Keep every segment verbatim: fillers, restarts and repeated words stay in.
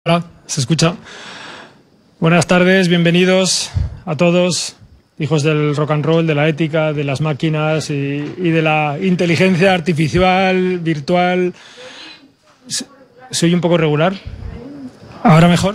Hola, ¿se escucha? Buenas tardes, bienvenidos a todos, hijos del rock and roll, de la ética, de las máquinas y, y de la inteligencia artificial, virtual. ¿Soy un poco regular? ¿Ahora mejor?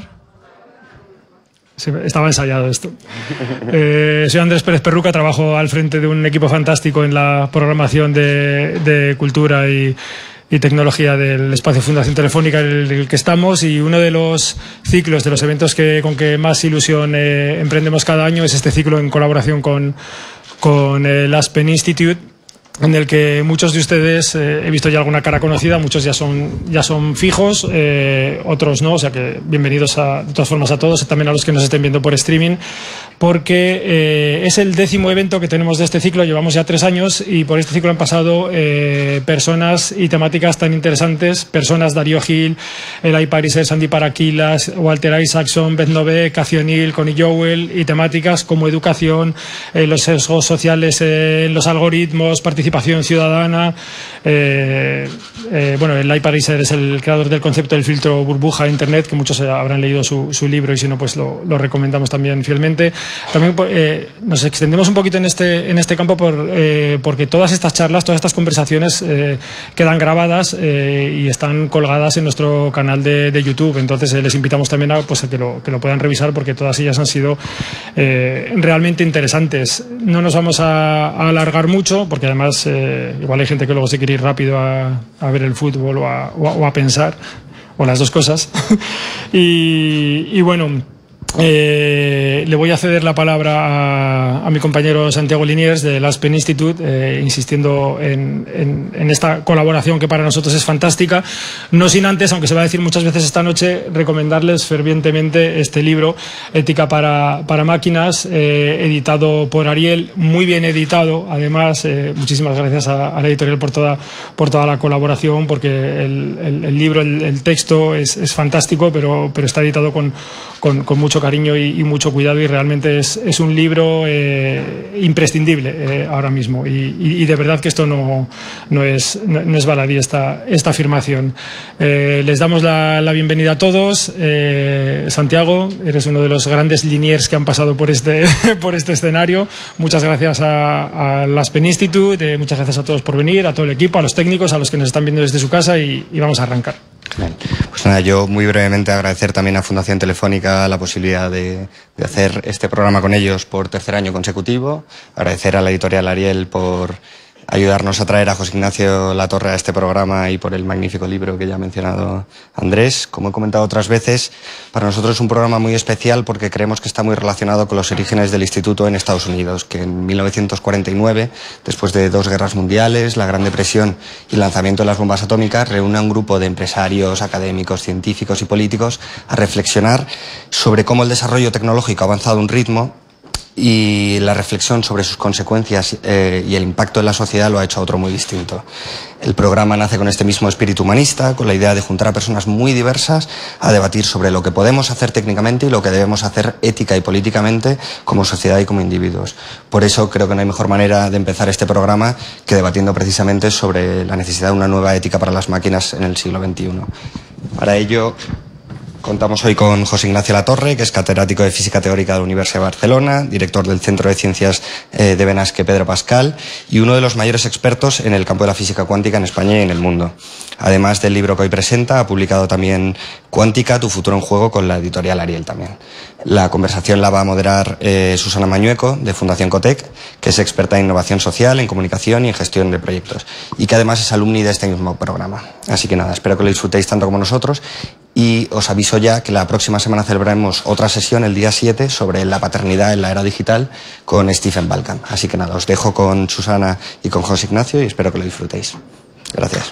Sí, estaba ensayado esto. Eh, soy Andrés Pérez Perruca, trabajo al frente de un equipo fantástico en la programación de, de cultura y y tecnología del espacio Fundación Telefónica en el, el que estamos, y uno de los ciclos, de los eventos que, con que más ilusión eh, emprendemos cada año es este ciclo en colaboración con, con el Aspen Institute, en el que muchos de ustedes, eh, he visto ya alguna cara conocida, muchos ya son, ya son fijos, eh, otros no, o sea que bienvenidos a, de todas formas a todos, también a los que nos estén viendo por streaming, porque eh, es el décimo evento que tenemos de este ciclo, llevamos ya tres años y por este ciclo han pasado eh, personas y temáticas tan interesantes, personas Darío Gil, Eli Pariser, Sandy Paraquilas, Walter Isaacson, Beth Nové, Cathy O'Neill, Connie Jowell, y temáticas como educación, eh, los sesgos sociales, eh, los algoritmos, participación ciudadana. Eh, eh, bueno, Eli Pariser es el creador del concepto del filtro burbuja de Internet, que muchos habrán leído su, su libro y si no, pues lo, lo recomendamos también fielmente. También eh, nos extendemos un poquito en este, en este campo por, eh, porque todas estas charlas, todas estas conversaciones eh, quedan grabadas eh, y están colgadas en nuestro canal de, de YouTube. Entonces eh, les invitamos también a, pues, a que, lo, que lo puedan revisar, porque todas ellas han sido eh, realmente interesantes. No nos vamos a, a alargar mucho, porque además eh, igual hay gente que luego se quiere ir rápido a, a ver el fútbol o a, o a, o a pensar, o las dos cosas. y, y bueno... Eh, le voy a ceder la palabra a, a mi compañero Santiago Liniers del Aspen Institute, eh, insistiendo en, en, en esta colaboración que para nosotros es fantástica. No sin antes, aunque se va a decir muchas veces esta noche, recomendarles fervientemente este libro, Ética para, para Máquinas, eh, editado por Ariel, muy bien editado. Además, eh, muchísimas gracias a, a la editorial por toda, por toda la colaboración, porque el, el, el libro, el, el texto es, es fantástico, pero, pero está editado con, con, con mucho cariño y, y mucho cuidado, y realmente es, es un libro eh, imprescindible eh, ahora mismo, y, y, y de verdad que esto no, no, es, no, no es baladí esta, esta afirmación. Eh, les damos la, la bienvenida a todos. eh, Santiago, eres uno de los grandes Liniers que han pasado por este, por este escenario. Muchas gracias al Aspen Institute, eh, muchas gracias a todos por venir, a todo el equipo, a los técnicos, a los que nos están viendo desde su casa, y, y vamos a arrancar. Pues nada, yo muy brevemente agradecer también a Fundación Telefónica la posibilidad de, de hacer este programa con ellos por tercer año consecutivo, agradecer a la editorial Ariel por ayudarnos a traer a José Ignacio Latorre a este programa y por el magnífico libro que ya ha mencionado Andrés. Como he comentado otras veces, para nosotros es un programa muy especial porque creemos que está muy relacionado con los orígenes del Instituto en Estados Unidos, que en mil novecientos cuarenta y nueve, después de dos guerras mundiales, la Gran Depresión y el lanzamiento de las bombas atómicas, reúne a un grupo de empresarios, académicos, científicos y políticos a reflexionar sobre cómo el desarrollo tecnológico ha avanzado a un ritmo, y la reflexión sobre sus consecuencias eh, y el impacto en la sociedad lo ha hecho a otro muy distinto. El programa nace con este mismo espíritu humanista, con la idea de juntar a personas muy diversas a debatir sobre lo que podemos hacer técnicamente y lo que debemos hacer ética y políticamente como sociedad y como individuos. Por eso creo que no hay mejor manera de empezar este programa que debatiendo precisamente sobre la necesidad de una nueva ética para las máquinas en el siglo veintiuno. Para ello contamos hoy con José Ignacio Latorre, que es catedrático de Física Teórica de la Universidad de Barcelona, director del Centro de Ciencias eh, de Benasque Pedro Pascal y uno de los mayores expertos en el campo de la física cuántica en España y en el mundo. Además del libro que hoy presenta, ha publicado también Cuántica, tu futuro en juego, con la editorial Ariel también. La conversación la va a moderar eh, Susana Mañueco, de Fundación Cotec, que es experta en innovación social, en comunicación y en gestión de proyectos, y que además es alumni de este mismo programa. Así que nada, espero que lo disfrutéis tanto como nosotros. Y os aviso ya que la próxima semana celebraremos otra sesión, el día siete, sobre la paternidad en la era digital con Stephen Balkan. Así que nada, os dejo con Susana y con José Ignacio y espero que lo disfrutéis. Gracias.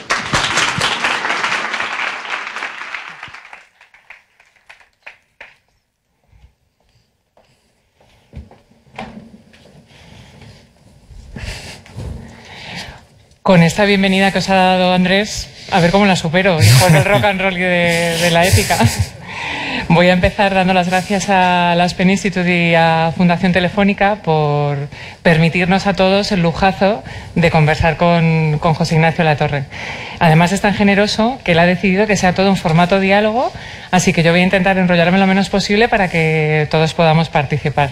Con esta bienvenida que os ha dado Andrés, a ver cómo la supero, hijos del rock and roll y de, de la ética. Voy a empezar dando las gracias a la Aspen Institute y a Fundación Telefónica por permitirnos a todos el lujazo de conversar con, con José Ignacio Latorre. Además es tan generoso que él ha decidido que sea todo un formato diálogo, así que yo voy a intentar enrollarme lo menos posible para que todos podamos participar.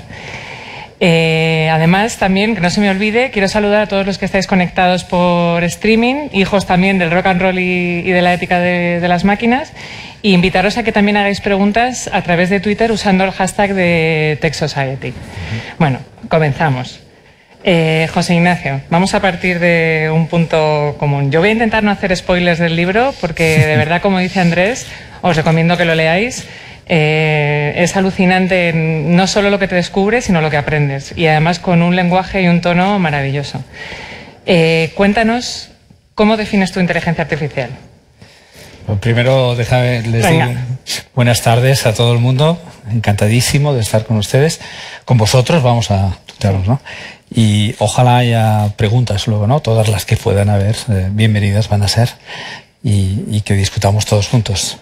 Eh, además, también, que no se me olvide, quiero saludar a todos los que estáis conectados por streaming, hijos también del rock and roll y, y de la ética de, de las máquinas, e invitaros a que también hagáis preguntas a través de Twitter usando el hashtag de Tech Society. Bueno, comenzamos. Eh, José Ignacio, vamos a partir de un punto común. Yo voy a intentar no hacer spoilers del libro porque, de verdad, como dice Andrés, os recomiendo que lo leáis. Eh, es alucinante no solo lo que te descubres, sino lo que aprendes. Y además con un lenguaje y un tono maravilloso. Eh, cuéntanos, ¿cómo defines tu inteligencia artificial? Pues primero, déjame, les digo buenas tardes a todo el mundo. Encantadísimo de estar con ustedes. Con vosotros vamos a tutearnos, ¿no? Y ojalá haya preguntas luego, ¿no? Todas las que puedan haber, eh, bienvenidas van a ser. Y, y que discutamos todos juntos.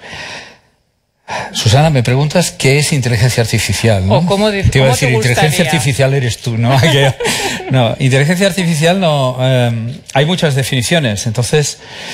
Susana, me preguntas qué es inteligencia artificial, ¿no? O cómo de, te iba cómo a decir, te inteligencia artificial eres tú, ¿no? No, inteligencia artificial no. Eh, hay muchas definiciones. Entonces,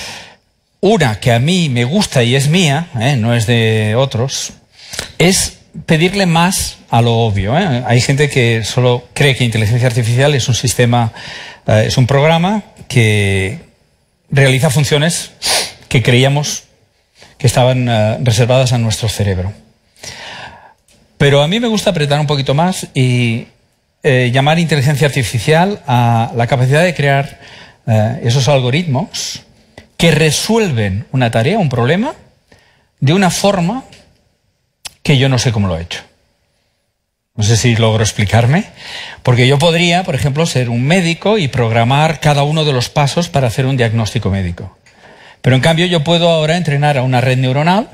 una que a mí me gusta y es mía, ¿eh? No es de otros, es pedirle más a lo obvio, ¿eh? Hay gente que solo cree que inteligencia artificial es un sistema, eh, es un programa que realiza funciones que creíamos que estaban uh, reservadas a nuestro cerebro. Pero a mí me gusta apretar un poquito más y eh, llamar inteligencia artificial a la capacidad de crear uh, esos algoritmos que resuelven una tarea, un problema, de una forma que yo no sé cómo lo he hecho. No sé si logro explicarme, porque yo podría, por ejemplo, ser un médico y programar cada uno de los pasos para hacer un diagnóstico médico. Pero en cambio yo puedo ahora entrenar a una red neuronal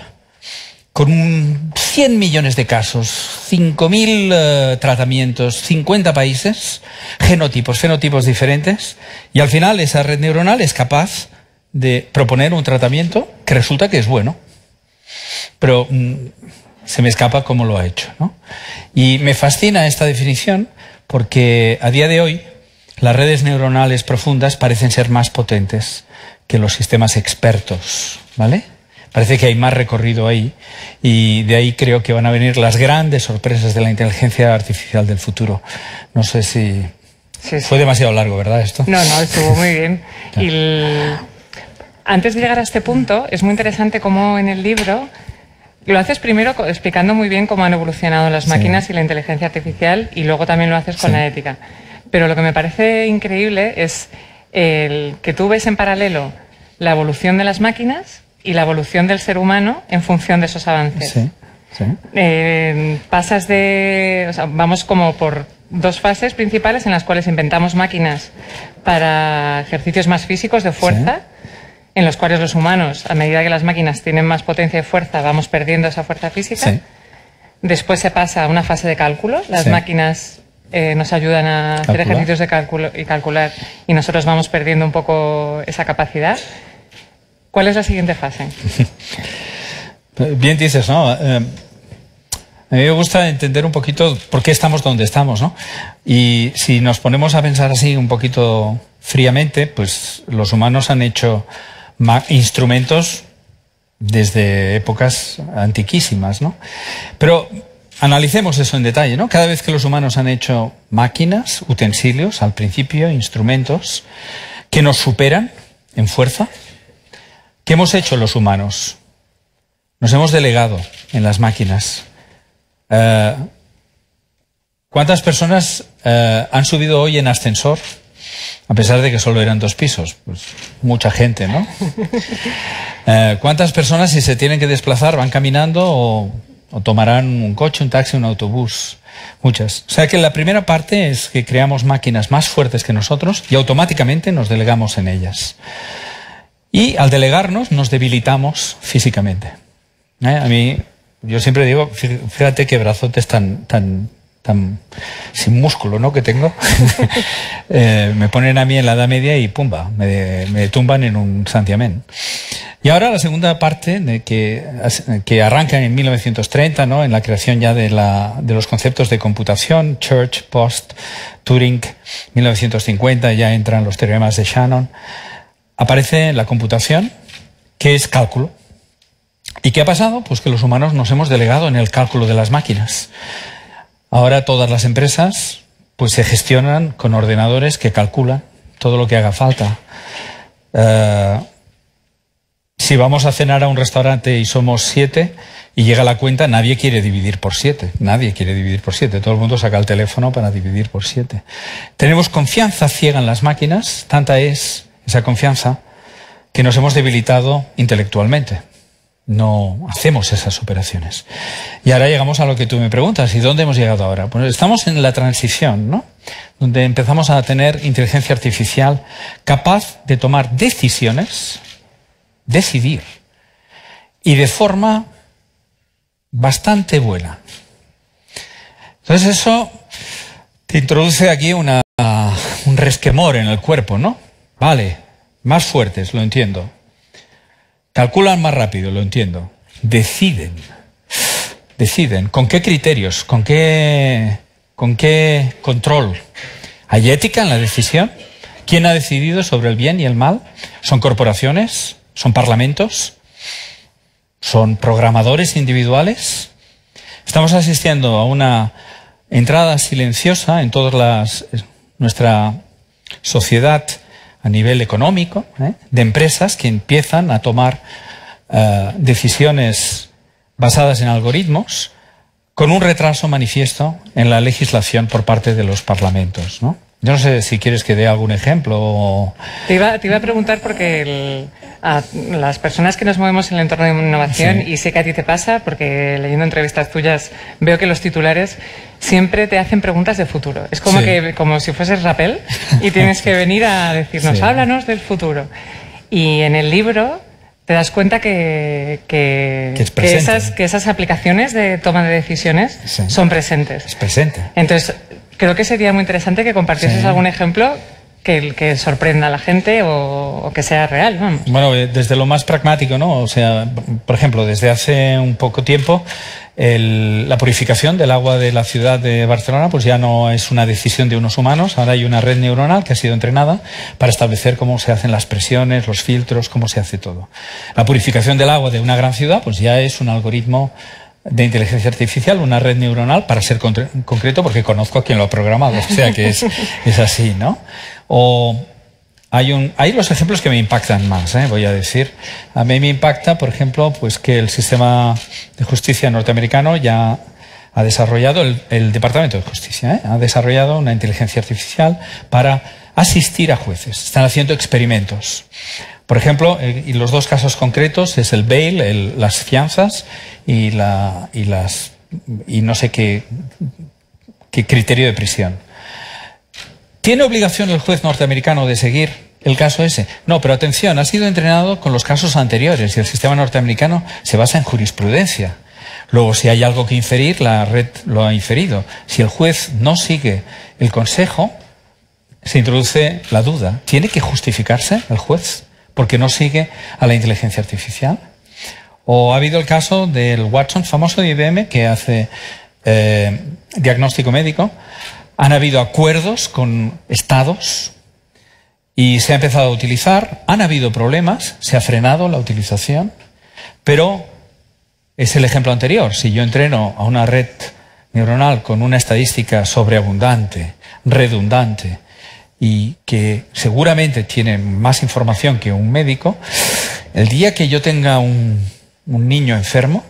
con cien millones de casos, cinco mil uh, tratamientos, cincuenta países, genotipos, fenotipos diferentes, y al final esa red neuronal es capaz de proponer un tratamiento que resulta que es bueno. Pero mm, se me escapa cómo lo ha hecho, ¿no? Y me fascina esta definición porque a día de hoy las redes neuronales profundas parecen ser más potentes que los sistemas expertos, ¿vale? Parece que hay más recorrido ahí y de ahí creo que van a venir las grandes sorpresas de la inteligencia artificial del futuro. No sé si... Sí, sí. Fue demasiado largo, ¿verdad, esto? No, no, estuvo muy bien. Y el... Antes de llegar a este punto, es muy interesante cómo en el libro lo haces primero explicando muy bien cómo han evolucionado las máquinas sí. y la inteligencia artificial, y luego también lo haces con sí. la ética. Pero lo que me parece increíble es el que tú ves en paralelo la evolución de las máquinas y la evolución del ser humano en función de esos avances. Sí, sí. Eh, pasas de... O sea, vamos como por dos fases principales en las cuales inventamos máquinas para ejercicios más físicos de fuerza, sí. en los cuales los humanos, a medida que las máquinas tienen más potencia y fuerza, vamos perdiendo esa fuerza física. Sí. Después se pasa a una fase de cálculo. Las sí. máquinas eh, nos ayudan a hacer ¿Calcular? ejercicios de cálculo y calcular, y nosotros vamos perdiendo un poco esa capacidad. ¿Cuál es la siguiente fase? Bien dices, ¿no? Eh, a mí me gusta entender un poquito por qué estamos donde estamos, ¿no? Y si nos ponemos a pensar así un poquito fríamente, pues los humanos han hecho instrumentos desde épocas antiquísimas, ¿no? Pero analicemos eso en detalle, ¿no? Cada vez que los humanos han hecho máquinas, utensilios, al principio, instrumentos, que nos superan en fuerza, ¿qué hemos hecho los humanos? Nos hemos delegado en las máquinas. Uh, ¿Cuántas personas uh, han subido hoy en ascensor? A pesar de que solo eran dos pisos. Pues mucha gente, ¿no? Uh, ¿Cuántas personas, si se tienen que desplazar, van caminando o, o tomarán un coche, un taxi, un autobús? Muchas. O sea que la primera parte es que creamos máquinas más fuertes que nosotros y automáticamente nos delegamos en ellas. Y al delegarnos nos debilitamos físicamente. ¿Eh? A mí, yo siempre digo, fíjate qué brazotes tan, tan, tan sin músculo, ¿no? que tengo. eh, me ponen a mí en la Edad Media y pumba, me, me tumban en un santiamén. Y ahora la segunda parte, de que, que arranca en mil novecientos treinta, ¿no? En la creación ya de, la, de los conceptos de computación, Church, Post, Turing, mil novecientos cincuenta ya entran los teoremas de Shannon. Aparece la computación, que es cálculo. ¿Y qué ha pasado? Pues que los humanos nos hemos delegado en el cálculo de las máquinas. Ahora todas las empresas pues se gestionan con ordenadores que calculan todo lo que haga falta. Uh, Si vamos a cenar a un restaurante y somos siete y llega la cuenta, nadie quiere dividir por siete. Nadie quiere dividir por siete. Todo el mundo saca el teléfono para dividir por siete. Tenemos confianza ciega en las máquinas. Tanta es esa confianza que nos hemos debilitado intelectualmente. No hacemos esas operaciones. Y ahora llegamos a lo que tú me preguntas. ¿Y dónde hemos llegado ahora? Pues estamos en la transición, ¿no? Donde empezamos a tener inteligencia artificial capaz de tomar decisiones, decidir, y de forma bastante buena. Entonces eso te introduce aquí una, un resquemor en el cuerpo, ¿no? Vale, más fuertes, lo entiendo. Calculan más rápido, lo entiendo. Deciden. Deciden. ¿Con qué criterios? ¿Con qué, con qué control? ¿Hay ética en la decisión? ¿Quién ha decidido sobre el bien y el mal? ¿Son corporaciones? ¿Son parlamentos? ¿Son programadores individuales? Estamos asistiendo a una entrada silenciosa en toda las, nuestra sociedad a nivel económico, ¿eh? de empresas que empiezan a tomar uh, decisiones basadas en algoritmos con un retraso manifiesto en la legislación por parte de los parlamentos, ¿no? Yo no sé si quieres que dé algún ejemplo o... Te iba, te iba a preguntar porque el, a las personas que nos movemos en el entorno de innovación, sí. y sé que a ti te pasa, porque leyendo entrevistas tuyas veo que los titulares siempre te hacen preguntas de futuro. Es como, sí. que, como si fueses Rappel y tienes que venir a decirnos, sí. háblanos del futuro. Y en el libro te das cuenta que, que, que, es que, esas, que esas aplicaciones de toma de decisiones sí. son presentes. Es presente. Entonces, creo que sería muy interesante que compartieses sí. algún ejemplo que, que sorprenda a la gente o, o que sea real, vamos. Bueno, desde lo más pragmático, ¿no? O sea, por ejemplo, desde hace un poco tiempo, el, la purificación del agua de la ciudad de Barcelona pues ya no es una decisión de unos humanos. Ahora hay una red neuronal que ha sido entrenada para establecer cómo se hacen las presiones, los filtros, cómo se hace todo. La purificación del agua de una gran ciudad pues ya es un algoritmo de inteligencia artificial, una red neuronal, para ser concreto, porque conozco a quien lo ha programado, o sea que es, es así, ¿no? O hay, un, hay los ejemplos que me impactan más, ¿eh? voy a decir. A mí me impacta, por ejemplo, pues que el sistema de justicia norteamericano ya ha desarrollado, el, el Departamento de Justicia, ¿eh? ha desarrollado una inteligencia artificial para asistir a jueces. Están haciendo experimentos. Por ejemplo, eh, y los dos casos concretos es el bail, el, las fianzas y, la, y, las, y no sé qué, qué criterio de prisión. ¿Tiene obligación el juez norteamericano de seguir el caso ese? No, pero atención, ha sido entrenado con los casos anteriores y el sistema norteamericano se basa en jurisprudencia. Luego, si hay algo que inferir, la red lo ha inferido. Si el juez no sigue el consejo, se introduce la duda. ¿Tiene que justificarse el juez porque no sigue a la inteligencia artificial? O ha habido el caso del Watson, famoso de I B M, que hace eh, diagnóstico médico. Han habido acuerdos con estados y se ha empezado a utilizar. Han habido problemas, se ha frenado la utilización, pero es el ejemplo anterior. Si yo entreno a una red neuronal con una estadística sobreabundante, redundante, y que seguramente tiene más información que un médico, el día que yo tenga un, un niño enfermo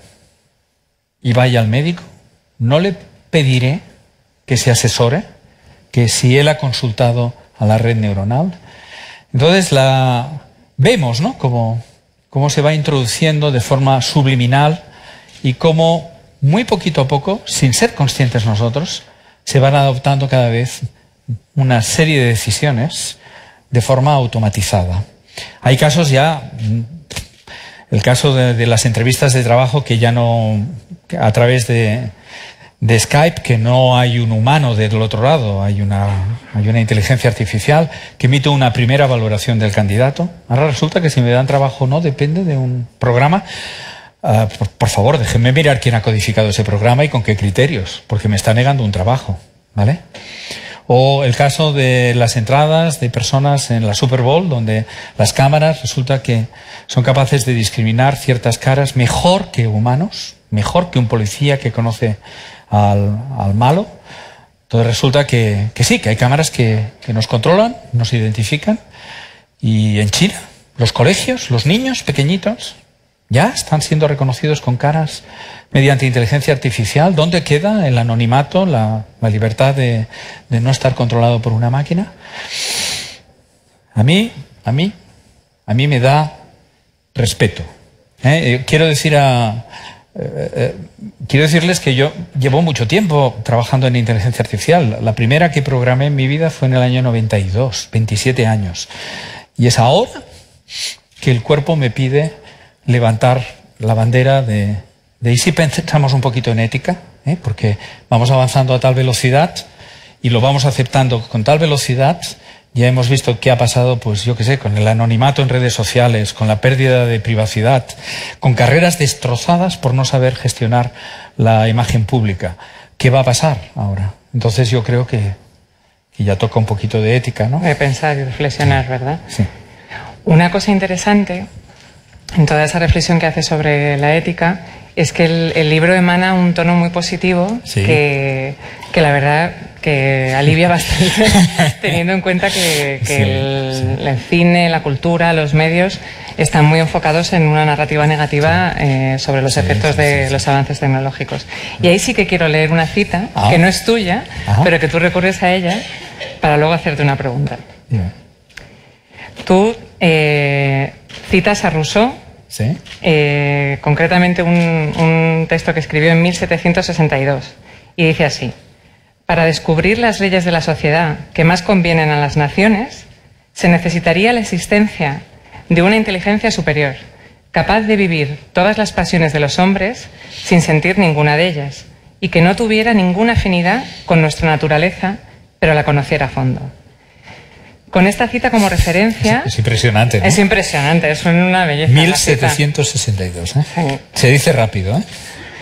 y vaya al médico, no le pediré que se asesore, que si él ha consultado a la red neuronal. Entonces la vemos, ¿no? Cómo, cómo se va introduciendo de forma subliminal y cómo muy poquito a poco, sin ser conscientes nosotros, se van adoptando cada vez una serie de decisiones de forma automatizada. Hay casos ya, el caso de, de las entrevistas de trabajo, que ya no, a través de, de Skype que no hay un humano del otro lado, hay una, hay una inteligencia artificial que emite una primera valoración del candidato. Ahora resulta que si me dan trabajo o no depende de un programa. Uh, por, por favor, déjenme mirar quién ha codificado ese programa y con qué criterios, porque me está negando un trabajo, ¿vale? O el caso de las entradas de personas en la Super Bowl, donde las cámaras resulta que son capaces de discriminar ciertas caras mejor que humanos, mejor que un policía que conoce al, al malo. Entonces resulta que, que sí, que hay cámaras que, que nos controlan, nos identifican. Y en China, los colegios, los niños pequeñitos, ya están siendo reconocidos con caras mediante inteligencia artificial. ¿Dónde queda el anonimato, la, la libertad de, de no estar controlado por una máquina? A mí, a mí, a mí me da respeto. ¿Eh? Quiero decir a... Eh, eh, quiero decirles que yo llevo mucho tiempo trabajando en inteligencia artificial. La primera que programé en mi vida fue en el año noventa y dos, veintisiete años. Y es ahora que el cuerpo me pide levantar la bandera de, de y si pensamos un poquito en ética, ¿eh? Porque vamos avanzando a tal velocidad y lo vamos aceptando con tal velocidad. Ya hemos visto qué ha pasado, pues yo qué sé, con el anonimato en redes sociales, con la pérdida de privacidad, con carreras destrozadas por no saber gestionar la imagen pública. ¿Qué va a pasar ahora? Entonces yo creo que, que ya toca un poquito de ética, ¿no? De pensar y reflexionar, sí. ¿verdad? Sí. Una cosa interesante en toda esa reflexión que hace sobre la ética es que el, el libro emana un tono muy positivo, sí. que, que la verdad que alivia bastante, teniendo en cuenta que, que sí, el, sí. el cine, la cultura, los medios están muy enfocados en una narrativa negativa sí. eh, sobre los sí, efectos sí, de sí, los sí. avances tecnológicos. Y ahí sí que quiero leer una cita, ah. que no es tuya, ah. pero que tú recurres a ella para luego hacerte una pregunta. Yeah. Tú eh, citas a Rousseau, ¿sí? eh, concretamente un, un texto que escribió en mil setecientos sesenta y dos, y dice así: para descubrir las leyes de la sociedad que más convienen a las naciones, se necesitaría la existencia de una inteligencia superior, capaz de vivir todas las pasiones de los hombres sin sentir ninguna de ellas, y que no tuviera ninguna afinidad con nuestra naturaleza, pero la conociera a fondo. Con esta cita como referencia... Es, es impresionante, ¿no? Es impresionante, es una belleza. mil setecientos sesenta y dos, ¿eh? Sí. Se dice rápido, ¿eh?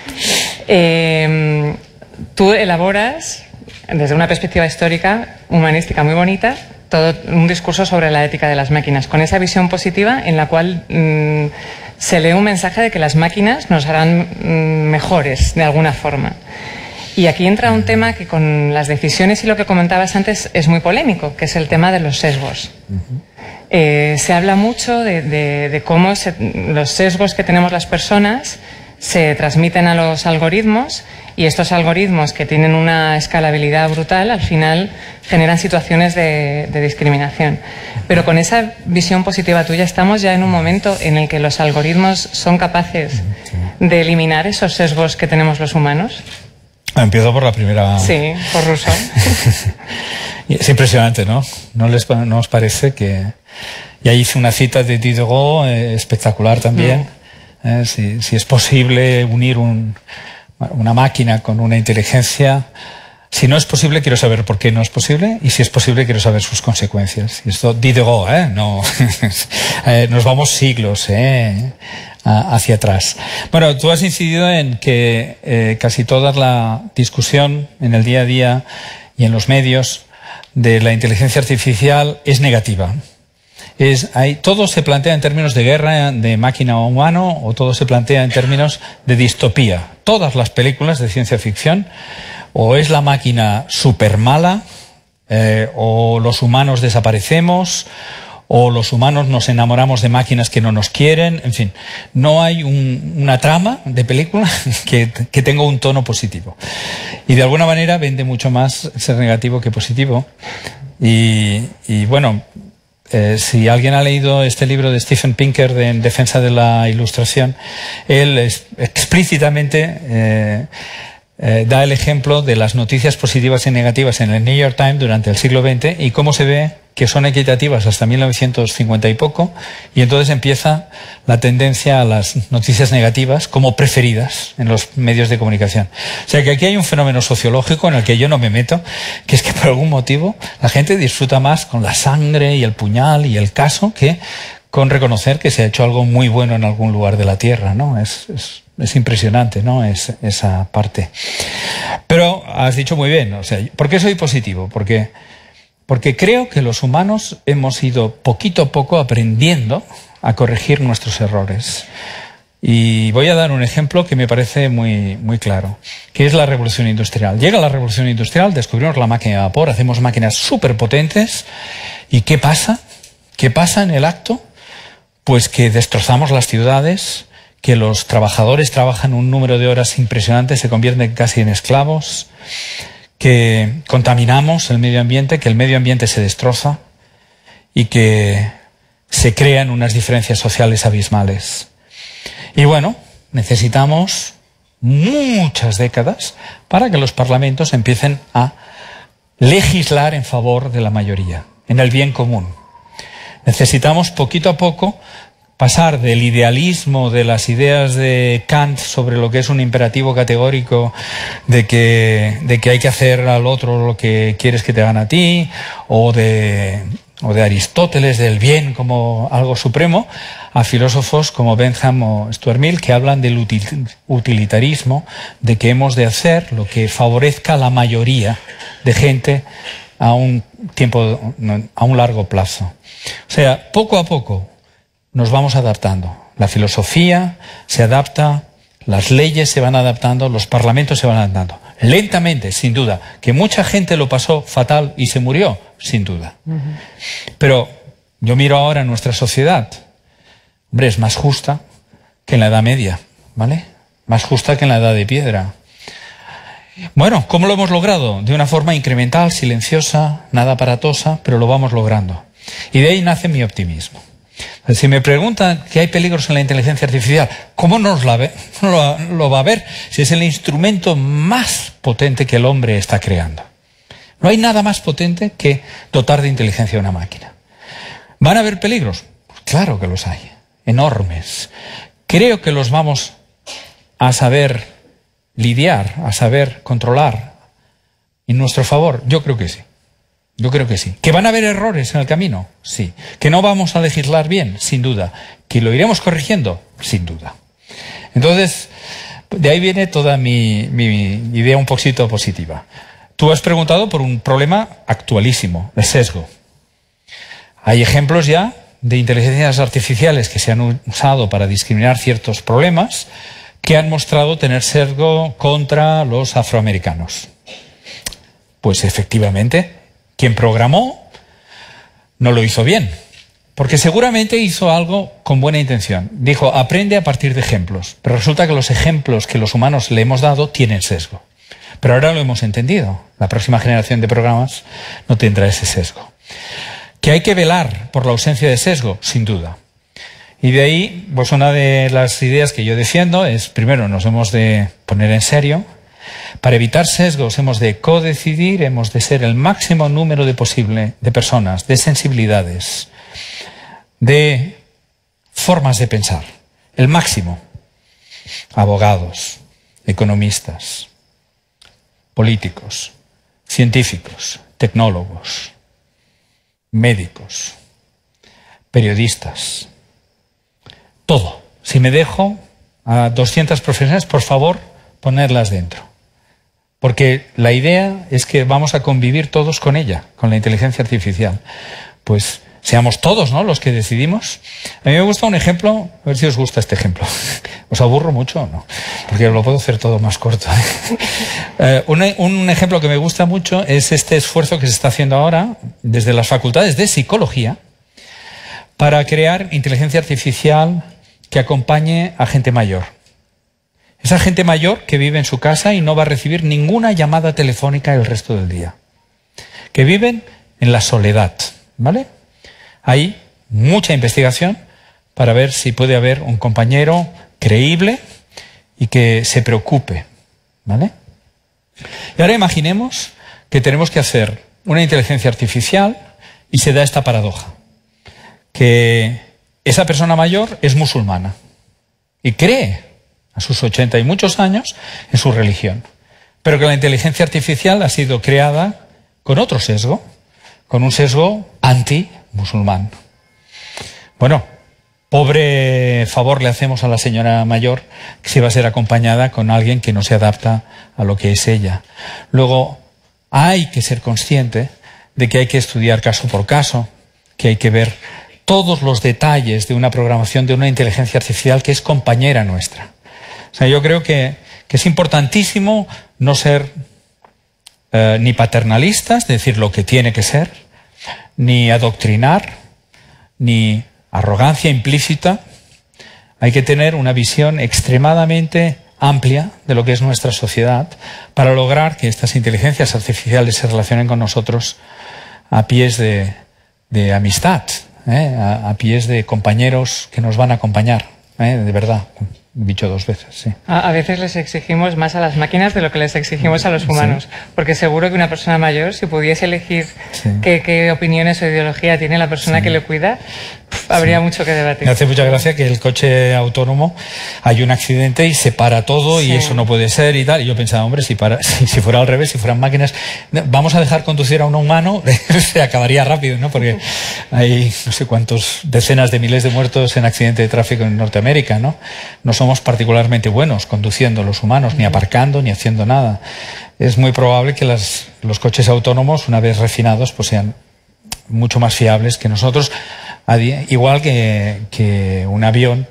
eh tú elaboras, desde una perspectiva histórica, humanística muy bonita, todo un discurso sobre la ética de las máquinas, con esa visión positiva en la cual mmm, se lee un mensaje de que las máquinas nos harán mmm, mejores, de alguna forma. Y aquí entra un tema que con las decisiones y lo que comentabas antes es muy polémico, que es el tema de los sesgos. Uh-huh. eh, se habla mucho de, de, de cómo se, los sesgos que tenemos las personas se transmiten a los algoritmos, y estos algoritmos, que tienen una escalabilidad brutal, al final generan situaciones de, de discriminación. Pero con esa visión positiva tuya, estamos ya en un momento en el que los algoritmos son capaces de eliminar esos sesgos que tenemos los humanos. Empiezo por la primera. Sí, por Rousseau. Es impresionante, ¿no? ¿No les no os parece que...? Y ahí hice una cita de Diderot eh, espectacular también. Mm. Eh, si, si es posible unir un, una máquina con una inteligencia. Si no es posible, quiero saber por qué no es posible. Y si es posible, quiero saber sus consecuencias. Y esto, Diderot, ¿eh? No, eh, nos vamos siglos, ¿eh? hacia atrás. Bueno, tú has incidido en que eh, casi toda la discusión en el día a día y en los medios de la inteligencia artificial es negativa. Es, hay, todo se plantea en términos de guerra de máquina o humano, o todo se plantea en términos de distopía. Todas las películas de ciencia ficción, o es la máquina súper mala, eh, o los humanos desaparecemos, o los humanos nos enamoramos de máquinas que no nos quieren. En fin, no hay un, una trama de película que, que tenga un tono positivo. Y de alguna manera vende mucho más ser negativo que positivo. Y, y bueno, eh, si alguien ha leído este libro de Steven Pinker de En defensa de la ilustración, él es, explícitamente eh, eh, da el ejemplo de las noticias positivas y negativas en el New York Times durante el siglo veinte y cómo se ve que son equitativas hasta mil novecientos cincuenta y poco, y entonces empieza la tendencia a las noticias negativas como preferidas en los medios de comunicación. O sea que aquí hay un fenómeno sociológico en el que yo no me meto, que es que por algún motivo la gente disfruta más con la sangre y el puñal y el caso que con reconocer que se ha hecho algo muy bueno en algún lugar de la Tierra, ¿no? Es, es, es impresionante, ¿no? Es, esa parte. Pero has dicho muy bien, o sea, ¿por qué soy positivo? Porque Porque creo que los humanos hemos ido poquito a poco aprendiendo a corregir nuestros errores. Y voy a dar un ejemplo que me parece muy, muy claro, que es la revolución industrial. Llega la revolución industrial, descubrimos la máquina de vapor, hacemos máquinas súper potentes. ¿Y qué pasa? ¿Qué pasa en el acto? Pues que destrozamos las ciudades, que los trabajadores trabajan un número de horas impresionante, se convierten casi en esclavos, que contaminamos el medio ambiente, que el medio ambiente se destroza y que se crean unas diferencias sociales abismales. Y bueno, necesitamos muchas décadas para que los parlamentos empiecen a legislar en favor de la mayoría, en el bien común. Necesitamos poquito a poco pasar del idealismo de las ideas de Kant sobre lo que es un imperativo categórico de que, de que hay que hacer al otro lo que quieres que te hagan a ti, o de, o de Aristóteles del bien como algo supremo, a filósofos como Bentham o Stuart Mill que hablan del utilitarismo, de que hemos de hacer lo que favorezca a la mayoría de gente a un tiempo, a un largo plazo. O sea, poco a poco nos vamos adaptando. La filosofía se adapta, las leyes se van adaptando, los parlamentos se van adaptando. Lentamente, sin duda. Que mucha gente lo pasó fatal y se murió, sin duda. Uh-huh. Pero yo miro ahora nuestra sociedad. Hombre, es más justa que en la Edad Media, ¿vale? Más justa que en la Edad de Piedra. Bueno, ¿cómo lo hemos logrado? De una forma incremental, silenciosa, nada aparatosa, pero lo vamos logrando. Y de ahí nace mi optimismo. Si me preguntan que hay peligros en la inteligencia artificial, ¿cómo nos la ve, lo, lo va a ver si es el instrumento más potente que el hombre está creando? No hay nada más potente que dotar de inteligencia a una máquina. ¿Van a haber peligros? Pues claro que los hay, enormes. Creo que los vamos a saber lidiar, a saber controlar en nuestro favor. Yo creo que sí. Yo creo que sí. ¿Que van a haber errores en el camino? Sí. ¿Que no vamos a legislar bien? Sin duda. ¿Que lo iremos corrigiendo? Sin duda. Entonces, de ahí viene toda mi, mi idea un poquito positiva. Tú has preguntado por un problema actualísimo, el sesgo. Hay ejemplos ya de inteligencias artificiales que se han usado para discriminar ciertos problemas que han mostrado tener sesgo contra los afroamericanos. Pues efectivamente, quien programó no lo hizo bien, porque seguramente hizo algo con buena intención. Dijo, aprende a partir de ejemplos, pero resulta que los ejemplos que los humanos le hemos dado tienen sesgo. Pero ahora lo hemos entendido. La próxima generación de programas no tendrá ese sesgo. ¿Que hay que velar por la ausencia de sesgo? Sin duda. Y de ahí, pues una de las ideas que yo defiendo es, primero, nos hemos de poner en serio. Para evitar sesgos hemos de codecidir, hemos de ser el máximo número de posible de personas, de sensibilidades, de formas de pensar, el máximo. Abogados, economistas, políticos, científicos, tecnólogos, médicos, periodistas, todo. Si me dejo a doscientas profesiones, por favor, ponerlas dentro. Porque la idea es que vamos a convivir todos con ella, con la inteligencia artificial. Pues seamos todos, ¿no?, los que decidimos. A mí me gusta un ejemplo, a ver si os gusta este ejemplo. ¿Os aburro mucho o no? Porque lo puedo hacer todo más corto. eh, un, un ejemplo que me gusta mucho es este esfuerzo que se está haciendo ahora desde las facultades de psicología para crear inteligencia artificial que acompañe a gente mayor. Esa gente mayor que vive en su casa y no va a recibir ninguna llamada telefónica el resto del día. Que viven en la soledad, ¿vale? Hay mucha investigación para ver si puede haber un compañero creíble y que se preocupe, ¿vale? Y ahora imaginemos que tenemos que hacer una inteligencia artificial y se da esta paradoja, que esa persona mayor es musulmana y cree a sus ochenta y muchos años en su religión, pero que la inteligencia artificial ha sido creada con otro sesgo, con un sesgo anti-musulmán. Bueno, pobre favor le hacemos a la señora mayor que se va a ser acompañada con alguien que no se adapta a lo que es ella. Luego, hay que ser consciente de que hay que estudiar caso por caso, que hay que ver todos los detalles de una programación de una inteligencia artificial que es compañera nuestra. O sea, yo creo que, que es importantísimo no ser eh, ni paternalistas, decir lo que tiene que ser, ni adoctrinar, ni arrogancia implícita. Hay que tener una visión extremadamente amplia de lo que es nuestra sociedad para lograr que estas inteligencias artificiales se relacionen con nosotros a pies de, de amistad, ¿eh? a, a pies de compañeros que nos van a acompañar, ¿eh? de verdad. Dicho dos veces, sí. A, a veces les exigimos más a las máquinas de lo que les exigimos a los humanos, sí. Porque seguro que una persona mayor, si pudiese elegir sí. qué, qué opiniones o ideología tiene la persona sí. que le cuida, pff, habría sí. mucho que debatir. Me hace mucha gracia que el coche autónomo, hay un accidente y se para todo sí. y eso no puede ser y tal. Y yo pensaba, hombre, si, para, si, si fuera al revés, si fueran máquinas, vamos a dejar conducir a un humano, se acabaría rápido, ¿no? Porque hay no sé cuántos decenas de miles de muertos en accidente de tráfico en Norteamérica, ¿no? No somos particularmente buenos conduciendo los humanos, ni aparcando, ni haciendo nada. Es muy probable que las, los coches autónomos, una vez refinados, pues sean mucho más fiables que nosotros, igual que, que un avión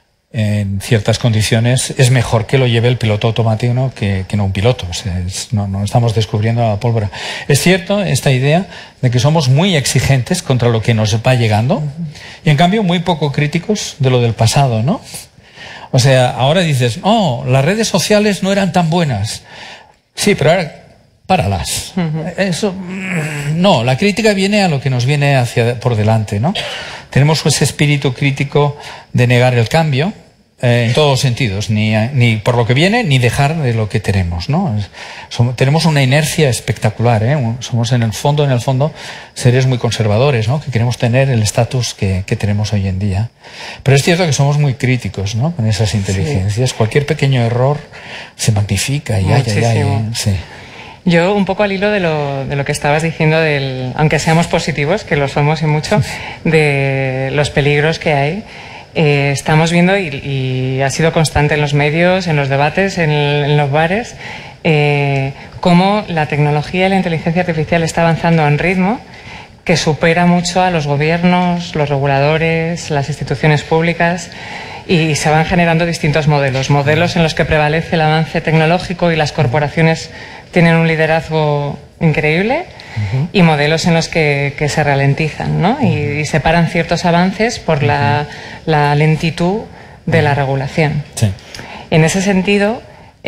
en ciertas condiciones es mejor que lo lleve el piloto automático, ¿no? que, que no un piloto. O sea, es, no, no estamos descubriendo la pólvora. Es cierto esta idea de que somos muy exigentes contra lo que nos va llegando y en cambio muy poco críticos de lo del pasado, ¿no? O sea, ahora dices, oh, las redes sociales no eran tan buenas. Sí, pero ahora, páralas. Uh-huh. Eso, no, la crítica viene a lo que nos viene hacia por delante, ¿no? Tenemos ese espíritu crítico de negar el cambio, eh, en todos los sentidos, ni, ni por lo que viene, ni dejar de lo que tenemos, ¿no? Somos, tenemos una inercia espectacular, ¿eh? Somos en el fondo, en el fondo, seres muy conservadores, ¿no? Que queremos tener el estatus que, que tenemos hoy en día. Pero es cierto que somos muy críticos, ¿no? Con esas inteligencias. Sí. Cualquier pequeño error se magnifica y ay, ay, ay, sí. Yo, un poco al hilo de lo, de lo que estabas diciendo, del, aunque seamos positivos, que lo somos y mucho, de los peligros que hay, eh, estamos viendo, y, y ha sido constante en los medios, en los debates, en, en los bares, eh, cómo la tecnología y la inteligencia artificial está avanzando a un ritmo que supera mucho a los gobiernos, los reguladores, las instituciones públicas, y se van generando distintos modelos, modelos en los que prevalece el avance tecnológico y las corporaciones tienen un liderazgo increíble, uh-huh. y modelos en los que, que se ralentizan, ¿no? Y, y separan ciertos avances por uh-huh. la, la lentitud de uh-huh. la regulación. Sí. En ese sentido,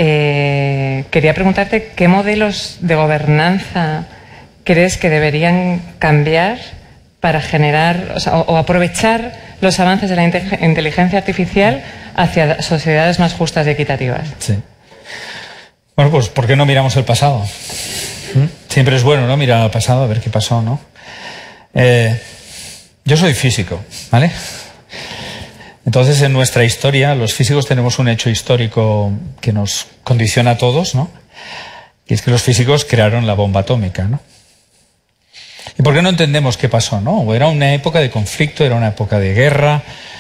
eh, quería preguntarte qué modelos de gobernanza crees que deberían cambiar para generar, o, sea, o, o aprovechar los avances de la inteligencia artificial hacia sociedades más justas y equitativas. Sí. Bueno, pues ¿por qué no miramos el pasado? ¿Mm? Siempre es bueno, ¿no? Mirar al pasado, a ver qué pasó, ¿no? Eh, yo soy físico, ¿vale? Entonces, en nuestra historia, los físicos tenemos un hecho histórico que nos condiciona a todos, ¿no? Y es que los físicos crearon la bomba atómica, ¿no? ¿Y por qué no entendemos qué pasó, no? Era una época de conflicto, era una época de guerra.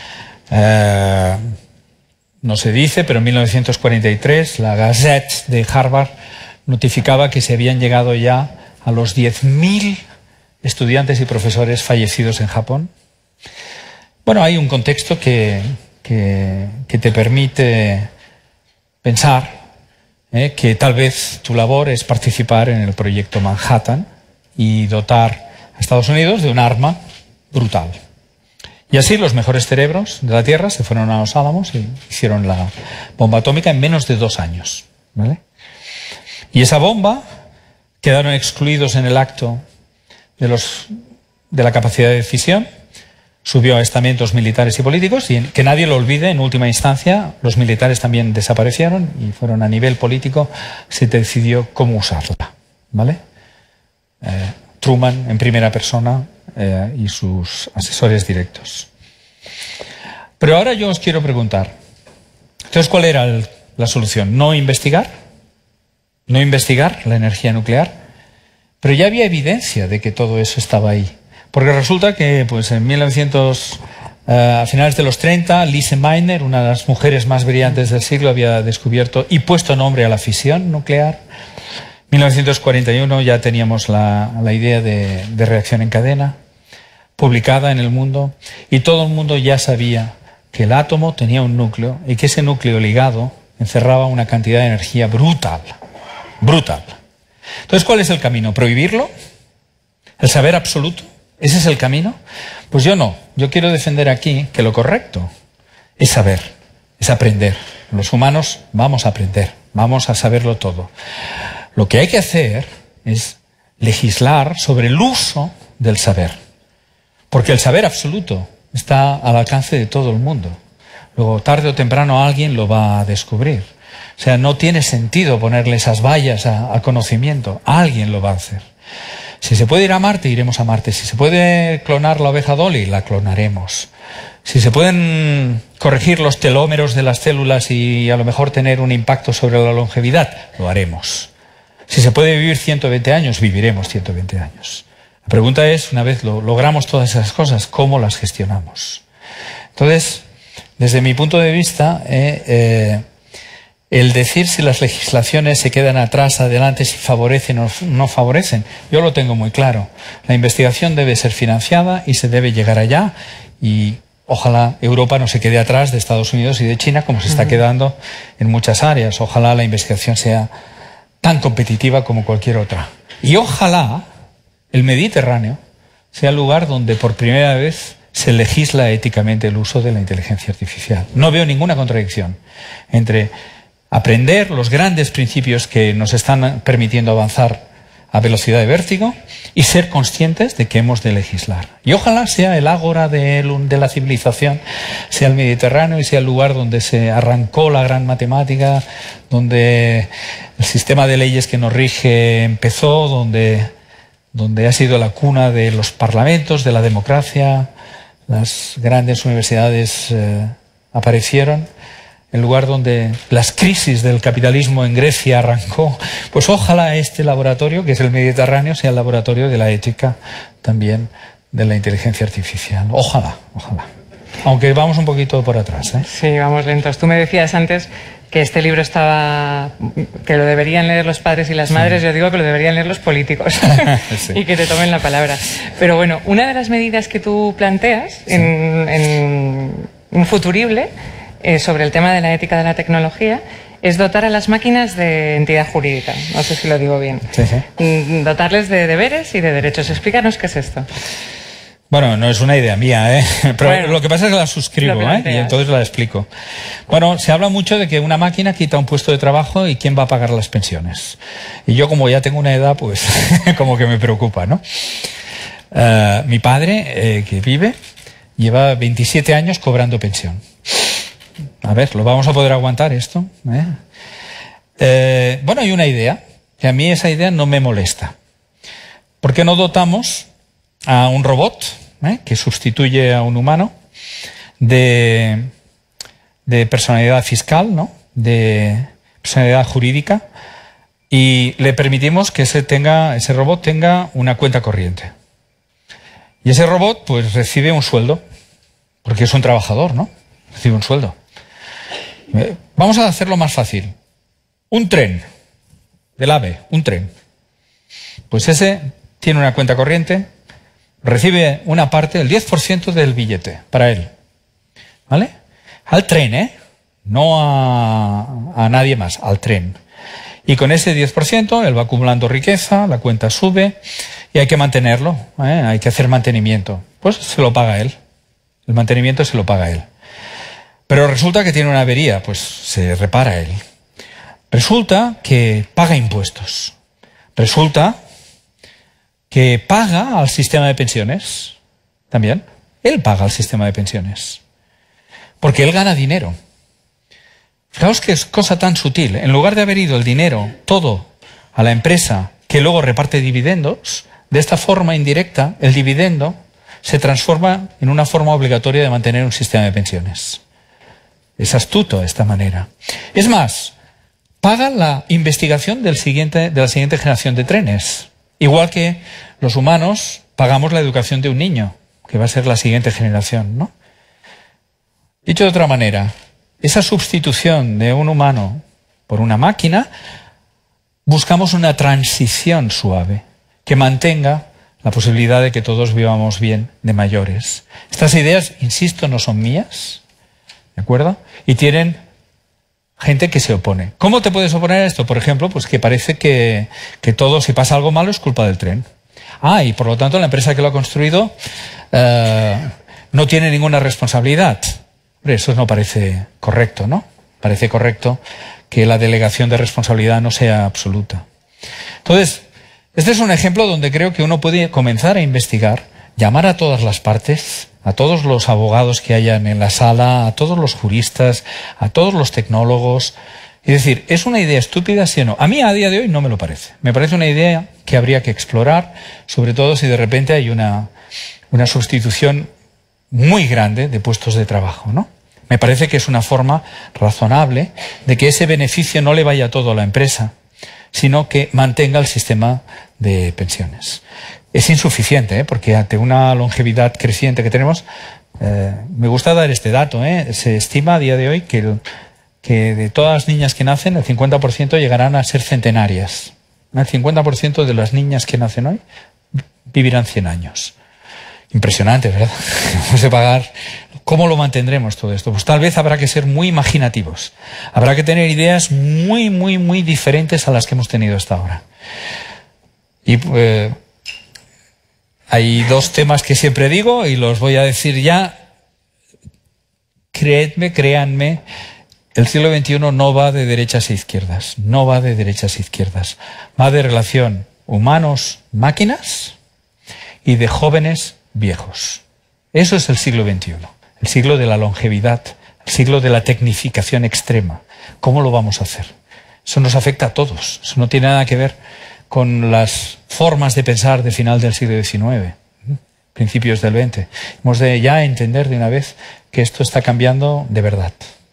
Eh, no se dice, pero en mil novecientos cuarenta y tres la Gazette de Harvard notificaba que se habían llegado ya a los diez mil estudiantes y profesores fallecidos en Japón. Bueno, hay un contexto que, que, que te permite pensar eh, que tal vez tu labor es participar en el proyecto Manhattan y dotar a Estados Unidos de un arma brutal. Y así los mejores cerebros de la Tierra se fueron a los Álamos y hicieron la bomba atómica en menos de dos años, ¿vale? Y esa bomba quedaron excluidos en el acto de, los, de la capacidad de decisión subió a estamentos militares y políticos, y que nadie lo olvide, en última instancia, los militares también desaparecieron y fueron a nivel político, se decidió cómo usarla, ¿vale? Eh, Truman en primera persona eh, y sus asesores directos. Pero ahora yo os quiero preguntar, entonces, ¿cuál era el, la solución? ¿No investigar? ¿No investigar la energía nuclear? Pero ya había evidencia de que todo eso estaba ahí. Porque resulta que pues, en mil novecientos, uh, a finales de los treinta, Lise Meitner, una de las mujeres más brillantes del siglo, había descubierto y puesto nombre a la fisión nuclear. En mil novecientos cuarenta y uno ya teníamos la, la idea de, de reacción en cadena, publicada en el mundo, y todo el mundo ya sabía que el átomo tenía un núcleo y que ese núcleo ligado encerraba una cantidad de energía brutal, brutal. Entonces, ¿cuál es el camino? ¿Prohibirlo? ¿El saber absoluto? ¿Ese es el camino? Pues yo no. Yo quiero defender aquí que lo correcto es saber, es aprender. Los humanos vamos a aprender, vamos a saberlo todo. Lo que hay que hacer es legislar sobre el uso del saber. Porque el saber absoluto está al alcance de todo el mundo. Luego, tarde o temprano, alguien lo va a descubrir. O sea, no tiene sentido ponerle esas vallas a, a conocimiento. Alguien lo va a hacer. Si se puede ir a Marte, iremos a Marte. Si se puede clonar la oveja Dolly, la clonaremos. Si se pueden corregir los telómeros de las células y a lo mejor tener un impacto sobre la longevidad, lo haremos. Si se puede vivir ciento veinte años, viviremos ciento veinte años. La pregunta es, una vez lo, logramos todas esas cosas, ¿cómo las gestionamos? Entonces, desde mi punto de vista, eh, eh, el decir si las legislaciones se quedan atrás, adelante, si favorecen o no favorecen, yo lo tengo muy claro. La investigación debe ser financiada y se debe llegar allá, y ojalá Europa no se quede atrás de Estados Unidos y de China como se está quedando en muchas áreas. Ojalá la investigación sea tan competitiva como cualquier otra. Y ojalá el Mediterráneo sea el lugar donde por primera vez se legisla éticamente el uso de la inteligencia artificial. No veo ninguna contradicción entre aprender los grandes principios que nos están permitiendo avanzar a velocidad de vértigo y ser conscientes de que hemos de legislar. Y ojalá sea el ágora de, de la civilización, sea el Mediterráneo y sea el lugar donde se arrancó la gran matemática, donde el sistema de leyes que nos rige empezó, donde, donde ha sido la cuna de los parlamentos, de la democracia, las grandes universidades eh, aparecieron. El lugar donde las crisis del capitalismo en Grecia arrancó, pues ojalá este laboratorio, que es el Mediterráneo, sea el laboratorio de la ética también de la inteligencia artificial. Ojalá, ojalá. Aunque vamos un poquito por atrás, ¿eh? Sí, vamos lentos. Tú me decías antes que este libro estaba, que lo deberían leer los padres y las madres. Sí. Yo digo que lo deberían leer los políticos. Sí. Y que te tomen la palabra. Pero bueno, una de las medidas que tú planteas, sí, en, en un futurible, Eh, sobre el tema de la ética de la tecnología, es dotar a las máquinas de entidad jurídica. No sé si lo digo bien. Sí, sí. Dotarles de deberes y de derechos. Explícanos qué es esto. Bueno, no es una idea mía, ¿eh? Pero bueno, lo que pasa es que la suscribo, ¿eh? Y entonces la explico. Bueno, se habla mucho de que una máquina quita un puesto de trabajo y quién va a pagar las pensiones. Y yo, como ya tengo una edad, pues como que me preocupa, ¿no? Uh, mi padre, eh, que vive, lleva veintisiete años cobrando pensión. A ver, ¿lo vamos a poder aguantar esto? ¿Eh? Eh, bueno, hay una idea, que a mí esa idea no me molesta. ¿Por qué no dotamos a un robot, ¿eh?, que sustituye a un humano, de, de personalidad fiscal, ¿no?, de personalidad jurídica, y le permitimos que ese, tenga, ese robot tenga una cuenta corriente? Y ese robot pues recibe un sueldo, porque es un trabajador, ¿no? Recibe un sueldo. Vamos a hacerlo más fácil. Un tren, del AVE, un tren. Pues ese tiene una cuenta corriente, recibe una parte, el diez por ciento del billete, para él. ¿Vale? Al tren, ¿eh? No a, a nadie más, al tren. Y con ese diez por ciento él va acumulando riqueza, la cuenta sube y hay que mantenerlo, ¿eh? Hay que hacer mantenimiento. Pues se lo paga él. El mantenimiento se lo paga él. Pero resulta que tiene una avería, pues se repara él. Resulta que paga impuestos. Resulta que paga al sistema de pensiones también. Él paga el sistema de pensiones. Porque él gana dinero. Fijaos que es cosa tan sutil. En lugar de haber ido el dinero todo a la empresa que luego reparte dividendos, de esta forma indirecta, el dividendo se transforma en una forma obligatoria de mantener un sistema de pensiones. Es astuto de esta manera. Es más, paga la investigación del siguiente, de la siguiente generación de trenes. Igual que los humanos pagamos la educación de un niño, que va a ser la siguiente generación, ¿no? Dicho de otra manera, esa sustitución de un humano por una máquina, buscamos una transición suave que mantenga la posibilidad de que todos vivamos bien de mayores. Estas ideas, insisto, no son mías, ¿de acuerdo? Y tienen gente que se opone. ¿Cómo te puedes oponer a esto? Por ejemplo, pues que parece que, que todo, si pasa algo malo, es culpa del tren. Ah, y por lo tanto la empresa que lo ha construido eh, no tiene ninguna responsabilidad. Hombre, eso no parece correcto, ¿no? Parece correcto que la delegación de responsabilidad no sea absoluta. Entonces, este es un ejemplo donde creo que uno puede comenzar a investigar, llamar a todas las partes, a todos los abogados que hayan en la sala, a todos los juristas, a todos los tecnólogos, y decir, ¿es una idea estúpida, sí o no? A mí a día de hoy no me lo parece. Me parece una idea que habría que explorar, sobre todo si de repente hay una, una sustitución muy grande de puestos de trabajo, ¿no? Me parece que es una forma razonable de que ese beneficio no le vaya todo a la empresa, sino que mantenga el sistema de pensiones. Es insuficiente, ¿eh? Porque ante una longevidad creciente que tenemos, eh, me gusta dar este dato, ¿eh? Se estima a día de hoy que, el, que de todas las niñas que nacen, el cincuenta por ciento llegarán a ser centenarias. El cincuenta por ciento de las niñas que nacen hoy vivirán cien años. Impresionante, ¿verdad? Vamos a pagar. ¿Cómo lo mantendremos todo esto? Pues tal vez habrá que ser muy imaginativos. Habrá que tener ideas muy, muy, muy diferentes a las que hemos tenido hasta ahora. Y eh, hay dos temas que siempre digo y los voy a decir ya. Creedme, créanme, el siglo veintiuno no va de derechas e izquierdas. No va de derechas e izquierdas. Va de relación humanos-máquinas y de jóvenes viejos. Eso es el siglo veintiuno, el siglo de la longevidad, el siglo de la tecnificación extrema. ¿Cómo lo vamos a hacer? Eso nos afecta a todos. Eso no tiene nada que ver con las formas de pensar de final del siglo diecinueve, principios del veinte. Hemos de ya entender de una vez que esto está cambiando de verdad.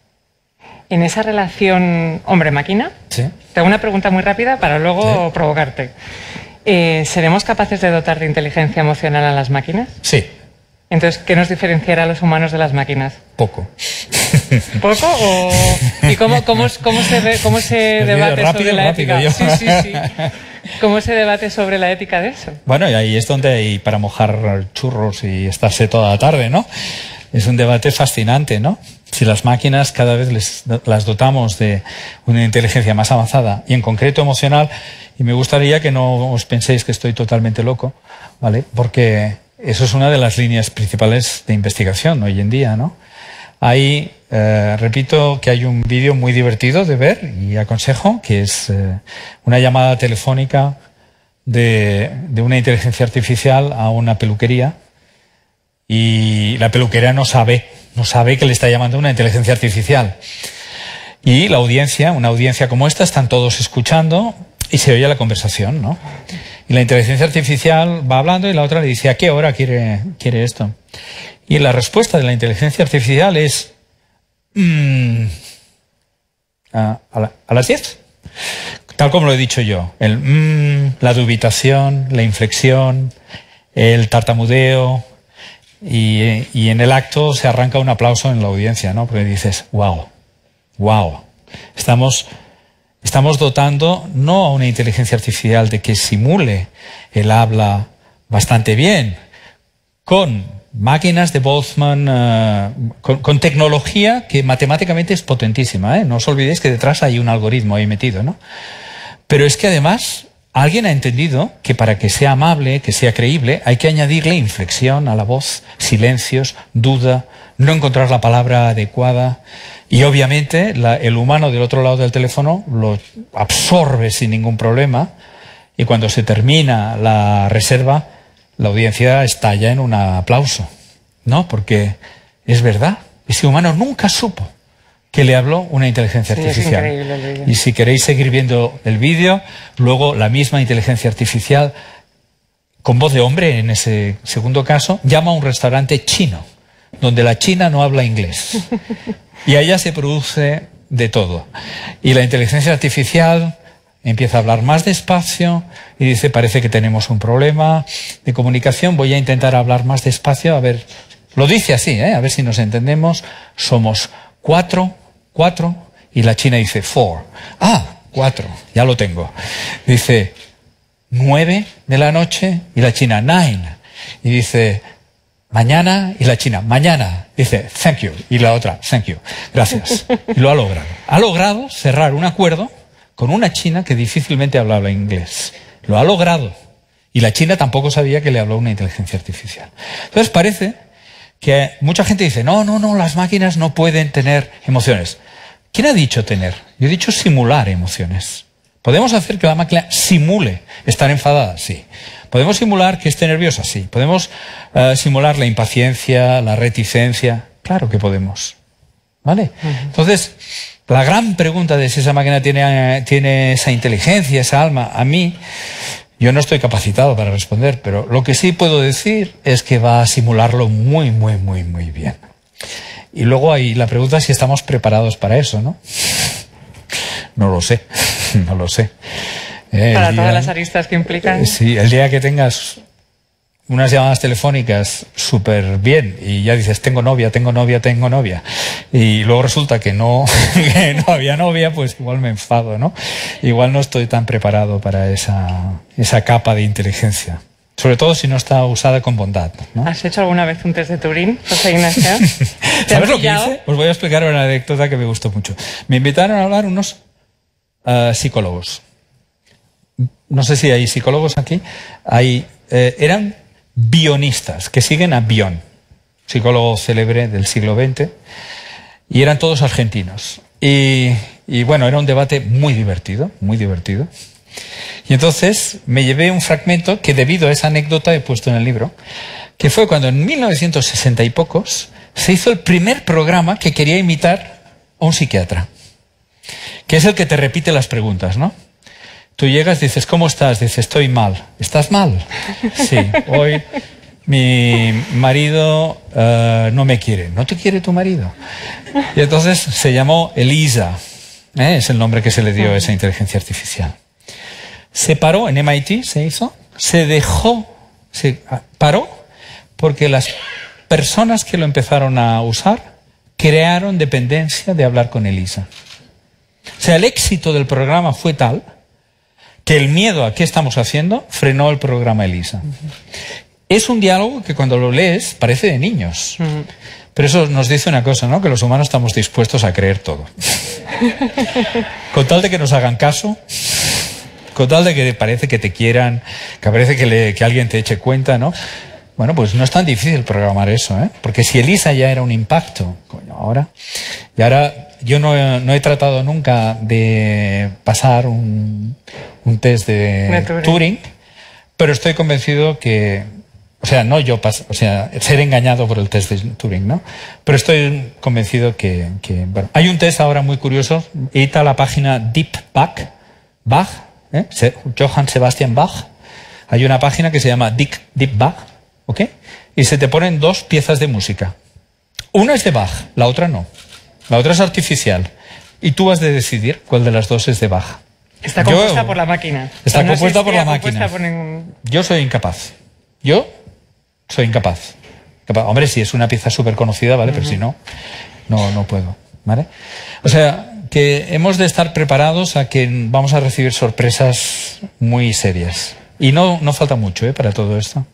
En esa relación hombre-máquina, ¿sí? Te hago una pregunta muy rápida para luego ¿sí? provocarte. Eh, ¿Seremos capaces de dotar de inteligencia emocional a las máquinas? Sí. Entonces, ¿qué nos diferenciará a los humanos de las máquinas? Poco. ¿Poco? O... ¿Y cómo, cómo, cómo se, re, cómo se debate rápido, sobre la rápido, ética? yo. Sí, sí, sí. ¿Cómo se debate sobre la ética de eso? Bueno, y ahí es donde hay para mojar churros y estarse toda la tarde, ¿no? Es un debate fascinante, ¿no? Si las máquinas cada vez les, las dotamos de una inteligencia más avanzada y en concreto emocional, y me gustaría que no os penséis que estoy totalmente loco, ¿vale? Porque eso es una de las líneas principales de investigación hoy en día, ¿no? Hay, eh, repito, que hay un vídeo muy divertido de ver y aconsejo, que es eh, una llamada telefónica de, de una inteligencia artificial a una peluquería y la peluquería no sabe, no sabe que le está llamando una inteligencia artificial. Y la audiencia, una audiencia como esta, están todos escuchando y se oye la conversación, ¿no? Y la inteligencia artificial va hablando y la otra le dice, ¿a qué hora quiere, quiere esto? Y la respuesta de la inteligencia artificial es, mmm, a, a, la, a las diez. Tal como lo he dicho yo. El mmm, la dubitación, la inflexión, el tartamudeo. Y, y en el acto se arranca un aplauso en la audiencia, ¿no? Porque dices, wow, wow. Estamos... Estamos dotando no a una inteligencia artificial de que simule el habla bastante bien, con máquinas de Boltzmann, uh, con, con tecnología que matemáticamente es potentísima, ¿eh? No os olvidéis que detrás hay un algoritmo ahí metido, ¿no? Pero es que además alguien ha entendido que para que sea amable, que sea creíble, hay que añadirle inflexión a la voz, silencios, duda, no encontrar la palabra adecuada. Y obviamente la, el humano del otro lado del teléfono lo absorbe sin ningún problema y cuando se termina la reserva, la audiencia estalla en un aplauso. No, porque es verdad. Ese humano nunca supo que le habló una inteligencia Sí, artificial. es increíble el vídeo. Y si queréis seguir viendo el vídeo, luego la misma inteligencia artificial, con voz de hombre en ese segundo caso, llama a un restaurante chino, donde la china no habla inglés. Y allá se produce de todo. Y la inteligencia artificial empieza a hablar más despacio y dice, parece que tenemos un problema de comunicación, voy a intentar hablar más despacio, a ver, lo dice así, ¿eh? A ver si nos entendemos, somos cuatro, cuatro, y la china dice four. Ah, cuatro, ya lo tengo. Dice nueve de la noche y la china nine. Y dice mañana y la china mañana. Dice thank you y la otra thank you. Gracias. Y lo ha logrado. Ha logrado cerrar un acuerdo con una china que difícilmente hablaba inglés. Lo ha logrado. Y la china tampoco sabía que le habló una inteligencia artificial. Entonces parece que mucha gente dice, no, no, no, las máquinas no pueden tener emociones. ¿Quién ha dicho tener? Yo he dicho simular emociones. ¿Podemos hacer que la máquina simule estar enfadada? Sí. ¿Podemos simular que esté nerviosa? Sí. ¿Podemos uh, simular la impaciencia, la reticencia? Claro que podemos. ¿Vale? Uh-huh. Entonces, la gran pregunta de si esa máquina tiene, tiene esa inteligencia, esa alma, a mí, yo no estoy capacitado para responder, pero lo que sí puedo decir es que va a simularlo muy, muy, muy, muy bien. Y luego hay la pregunta si estamos preparados para eso, ¿no? No lo sé, no lo sé. Eh, para día, todas las aristas que implican. Eh, sí, el día que tengas unas llamadas telefónicas súper bien y ya dices, tengo novia, tengo novia, tengo novia, y luego resulta que no, que no había novia, pues igual me enfado, ¿no? Igual no estoy tan preparado para esa, esa capa de inteligencia. Sobre todo si no está usada con bondad, ¿no? ¿Has hecho alguna vez un test de Turing, José Ignacio? ¿Sabes lo que hice? Os voy a explicar una anécdota que me gustó mucho. Me invitaron a hablar unos uh, psicólogos. No sé si hay psicólogos aquí. Hay, eh, eran bionistas, que siguen a Bion, psicólogo célebre del siglo veinte, y eran todos argentinos. Y, y bueno, era un debate muy divertido, muy divertido. Y entonces me llevé un fragmento que debido a esa anécdota he puesto en el libro, que fue cuando en mil novecientos sesenta y pocos se hizo el primer programa que quería imitar a un psiquiatra, que es el que te repite las preguntas, ¿no? Tú llegas, dices, ¿cómo estás? Dices, estoy mal. ¿Estás mal? Sí, hoy mi marido uh, no me quiere. ¿No te quiere tu marido? Y entonces se llamó Elisa, ¿eh? Es el nombre que se le dio a esa inteligencia artificial. Se paró en M I T, se hizo, se dejó, se paró, porque las personas que lo empezaron a usar crearon dependencia de hablar con Elisa. O sea, el éxito del programa fue tal que el miedo a qué estamos haciendo frenó el programa Elisa. Uh-huh. Es un diálogo que cuando lo lees parece de niños. Uh-huh. Pero eso nos dice una cosa, ¿no? Que los humanos estamos dispuestos a creer todo. Con tal de que nos hagan caso, con tal de que parece que te quieran, que parece que, le, que alguien te eche cuenta, ¿no? Bueno, pues no es tan difícil programar eso, ¿eh? Porque si Elisa ya era un impacto, coño, ahora... Y ahora yo no, no he tratado nunca de pasar un, un test de, de Turing. Turing, pero estoy convencido que... O sea, no yo, pas, o sea, ser engañado por el test de Turing, ¿no? Pero estoy convencido que... que bueno, hay un test ahora muy curioso, edita la página Deep Bach, Bach, ¿eh? Johann Sebastian Bach. Hay una página que se llama Deep, Deep Bach, ¿ok? Y se te ponen dos piezas de música. Una es de Bach, la otra no. La otra es artificial. Y tú has de decidir cuál de las dos es de Bach. Está compuesta Yo, por la máquina. Está o sea, no compuesta por la compuesta máquina. Por ningún... Yo soy incapaz. Yo soy incapaz. Capaz. Hombre, si es una pieza súper conocida, ¿vale? Uh-huh. Pero si no, no, no puedo, ¿vale? O sea, que hemos de estar preparados a que vamos a recibir sorpresas muy serias. Y no, no falta mucho, ¿eh? Para todo esto.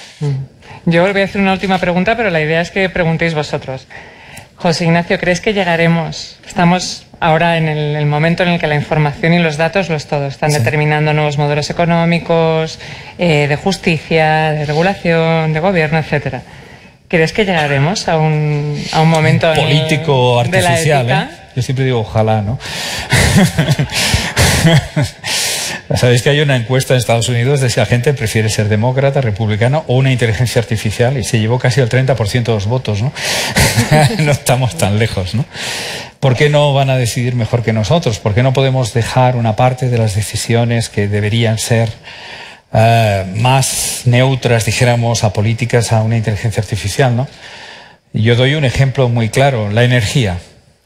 Yo os voy a hacer una última pregunta, pero la idea es que preguntéis vosotros. José Ignacio, ¿crees que llegaremos? Estamos ahora en el, el momento en el que la información y los datos, los todos, están sí. determinando nuevos modelos económicos, eh, de justicia, de regulación, de gobierno, etcétera. ¿Crees que llegaremos a un, a un momento político en, artificial? De la ética? ¿eh? Yo siempre digo ojalá, ¿no? Sabéis que hay una encuesta en Estados Unidos de si la gente prefiere ser demócrata, republicano o una inteligencia artificial, y se llevó casi el treinta por ciento de los votos, ¿no? No estamos tan lejos, ¿no? ¿Por qué no van a decidir mejor que nosotros? ¿Por qué no podemos dejar una parte de las decisiones que deberían ser uh, más neutras, dijéramos, apolíticas, a una inteligencia artificial, ¿no? Yo doy un ejemplo muy claro: la energía.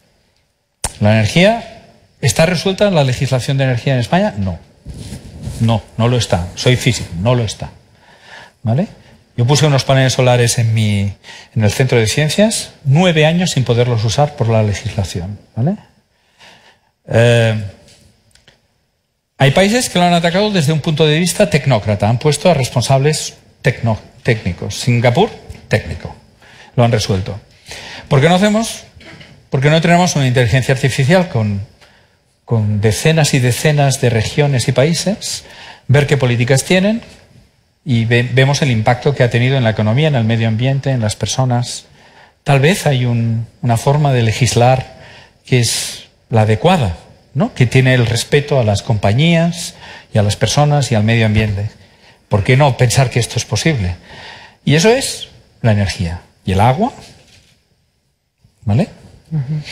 ¿La energía está resuelta en la legislación de energía en España? No. No, no lo está. Soy físico, no lo está. ¿Vale? Yo puse unos paneles solares en, mi, en el centro de ciencias, nueve años sin poderlos usar por la legislación. ¿Vale? Eh, hay países que lo han atacado desde un punto de vista tecnócrata. Han puesto a responsables tecno, técnicos. Singapur, técnico. Lo han resuelto. ¿Por qué no hacemos? ¿Por qué no tenemos una inteligencia artificial con... con decenas y decenas de regiones y países, ver qué políticas tienen y ve, vemos el impacto que ha tenido en la economía, en el medio ambiente, en las personas? Tal vez hay un, una forma de legislar que es la adecuada, ¿no? Que tiene el respeto a las compañías y a las personas y al medio ambiente. ¿Por qué no pensar que esto es posible? Y eso es la energía. ¿Y el agua? ¿Vale? Uh-huh.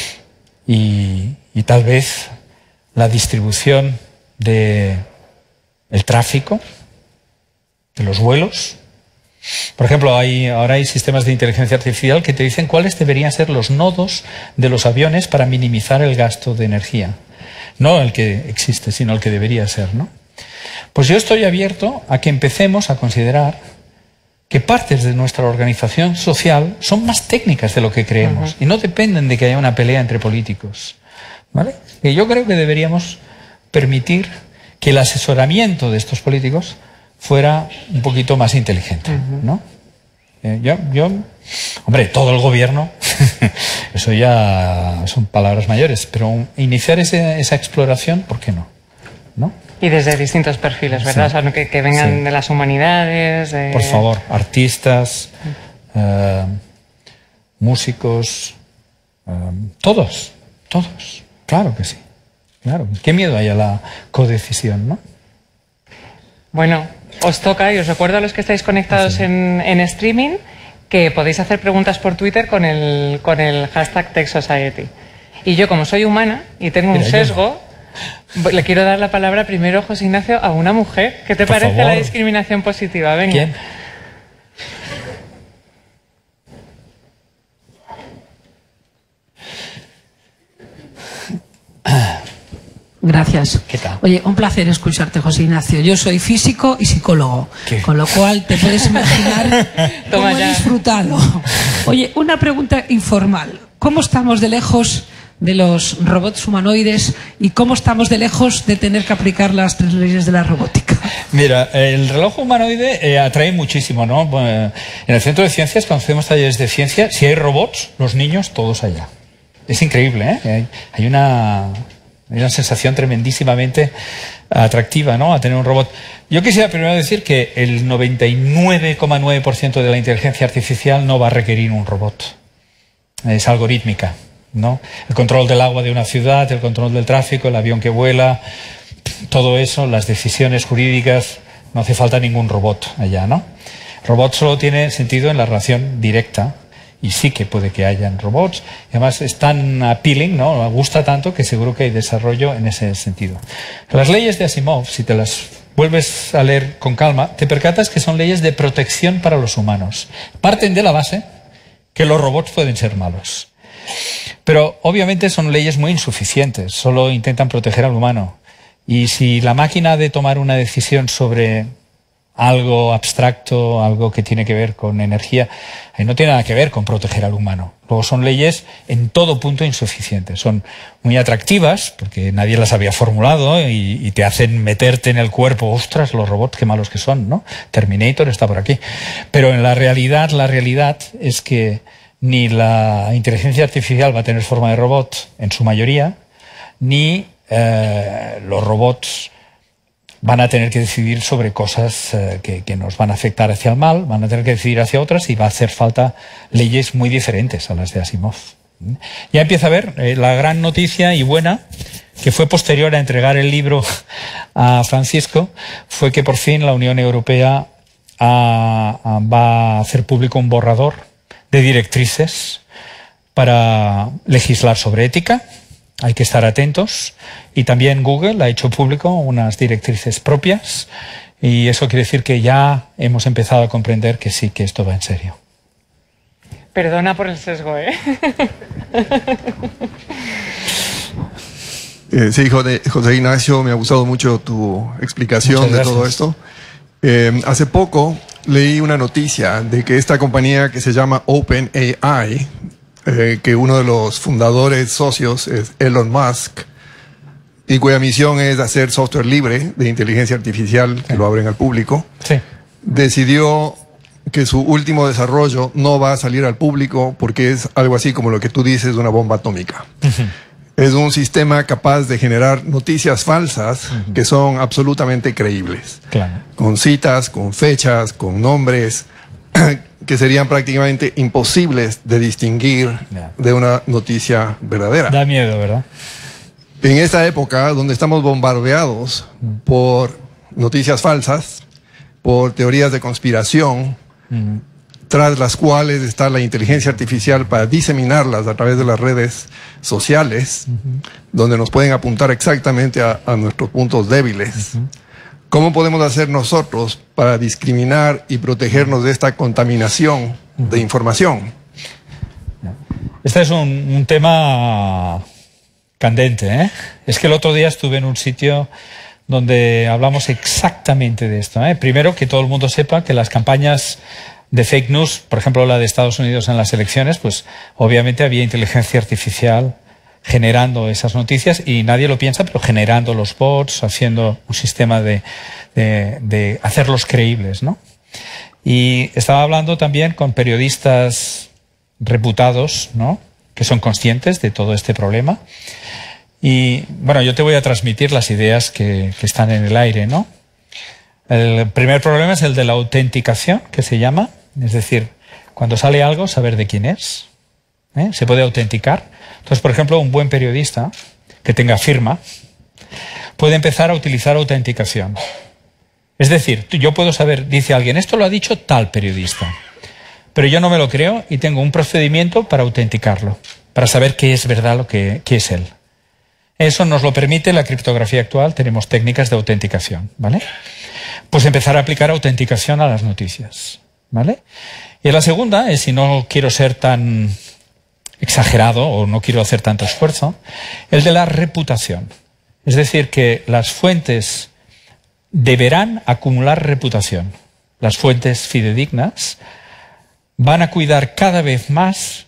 Y... y tal vez la distribución de el tráfico, de los vuelos. Por ejemplo, hay, ahora hay sistemas de inteligencia artificial que te dicen cuáles deberían ser los nodos de los aviones para minimizar el gasto de energía. No el que existe, sino el que debería ser, ¿no? Pues yo estoy abierto a que empecemos a considerar que partes de nuestra organización social son más técnicas de lo que creemos. Uh-huh. Y no dependen de que haya una pelea entre políticos. ¿Vale? Y yo creo que deberíamos permitir que el asesoramiento de estos políticos fuera un poquito más inteligente, ¿no? Eh, yo, yo, hombre, todo el gobierno, eso ya son palabras mayores, pero iniciar ese, esa exploración, ¿por qué no? ¿No? Y desde distintos perfiles, ¿verdad? Sí. O sea, que, que vengan sí. de las humanidades. De... Por favor, artistas, eh, músicos, eh, todos, todos. Claro que sí, claro. ¿Qué miedo hay a la codecisión, no? Bueno, os toca, y os recuerdo a los que estáis conectados sí. en, en streaming, que podéis hacer preguntas por Twitter con el, con el hashtag Tech Society. Y yo, como soy humana y tengo un Mira, sesgo, no. le quiero dar la palabra primero, José Ignacio, a una mujer. ¿Qué te por parece favor. La discriminación positiva? Venga. ¿Quién? Gracias. ¿Qué tal? Oye, un placer escucharte, José Ignacio. Yo soy físico y psicólogo, ¿Qué? Con lo cual te puedes imaginar cómo he disfrutado. Oye, una pregunta informal. ¿Cómo estamos de lejos de los robots humanoides y cómo estamos de lejos de tener que aplicar las tres leyes de la robótica? Mira, el reloj humanoide eh, atrae muchísimo, ¿no? En el Centro de Ciencias, cuando hacemos talleres de ciencia, si hay robots, los niños todos allá. Es increíble, ¿eh? Hay, hay una... Hay una sensación tremendísimamente atractiva, ¿no? A tener un robot. Yo quisiera primero decir que el noventa y nueve coma nueve por ciento de la inteligencia artificial no va a requerir un robot. Es algorítmica, ¿no? El control del agua de una ciudad, el control del tráfico, el avión que vuela, todo eso, las decisiones jurídicas, no hace falta ningún robot allá, ¿no? El robot solo tiene sentido en la relación directa. Y sí que puede que hayan robots. Y además es tan appealing, ¿no? Gusta tanto que seguro que hay desarrollo en ese sentido. Las leyes de Asimov, si te las vuelves a leer con calma, te percatas que son leyes de protección para los humanos. Parten de la base que los robots pueden ser malos. Pero obviamente son leyes muy insuficientes. Solo intentan proteger al humano. Y si la máquina ha de tomar una decisión sobre algo abstracto, algo que tiene que ver con energía, eh, no tiene nada que ver con proteger al humano. Luego son leyes en todo punto insuficientes. Son muy atractivas, porque nadie las había formulado, y, y te hacen meterte en el cuerpo, ostras, los robots, qué malos que son, ¿no? Terminator está por aquí. Pero en la realidad, la realidad es que ni la inteligencia artificial va a tener forma de robot, en su mayoría, ni eh, los robots van a tener que decidir sobre cosas eh, que, que nos van a afectar hacia el mal, van a tener que decidir hacia otras, y va a hacer falta leyes muy diferentes a las de Asimov. Ya empieza a ver eh, la gran noticia y buena que fue posterior a entregar el libro a Francisco, fue que por fin la Unión Europea a, a, va a hacer público un borrador de directrices para legislar sobre ética. Hay que estar atentos. Y también Google ha hecho público unas directrices propias, y eso quiere decir que ya hemos empezado a comprender que sí, que esto va en serio. Perdona por el sesgo, ¿eh? eh sí, José, José Ignacio, me ha gustado mucho tu explicación de todo esto. Eh, hace poco leí una noticia de que esta compañía que se llama OpenAI, eh, que uno de los fundadores socios es Elon Musk, y cuya misión es hacer software libre de inteligencia artificial, que sí. lo abren al público, sí. decidió que su último desarrollo no va a salir al público porque es algo así como lo que tú dices, una bomba atómica. Uh-huh. Es un sistema capaz de generar noticias falsas uh-huh. que son absolutamente creíbles. Claro. Con citas, con fechas, con nombres que serían prácticamente imposibles de distinguir yeah. de una noticia verdadera. Da miedo, ¿verdad? En esta época donde estamos bombardeados por noticias falsas, por teorías de conspiración, uh-huh. tras las cuales está la inteligencia artificial para diseminarlas a través de las redes sociales, uh-huh. donde nos pueden apuntar exactamente a, a nuestros puntos débiles. Uh-huh. ¿Cómo podemos hacer nosotros para discriminar y protegernos de esta contaminación uh-huh. de información? Este es un, un tema candente, ¿eh? Es que el otro día estuve en un sitio donde hablamos exactamente de esto, ¿eh? Primero, que todo el mundo sepa que las campañas de fake news, por ejemplo la de Estados Unidos en las elecciones, pues obviamente había inteligencia artificial generando esas noticias, y nadie lo piensa, pero generando los bots, haciendo un sistema de, de, de hacerlos creíbles, ¿no? Y estaba hablando también con periodistas reputados, ¿no?, que son conscientes de todo este problema. Y bueno, yo te voy a transmitir las ideas que, que están en el aire, ¿no? El primer problema es el de la autenticación, que se llama, es decir, cuando sale algo, saber de quién es, ¿eh? Se puede autenticar. Entonces, por ejemplo, un buen periodista que tenga firma puede empezar a utilizar autenticación. Es decir, yo puedo saber, dice alguien, esto lo ha dicho tal periodista, pero yo no me lo creo y tengo un procedimiento para autenticarlo, para saber qué es verdad, lo que, qué es él. Eso nos lo permite la criptografía actual, tenemos técnicas de autenticación, ¿vale? Pues empezar a aplicar autenticación a las noticias, ¿vale? Y la segunda es, si no quiero ser tan exagerado o no quiero hacer tanto esfuerzo, el de la reputación. Es decir, que las fuentes deberán acumular reputación. Las fuentes fidedignas van a cuidar cada vez más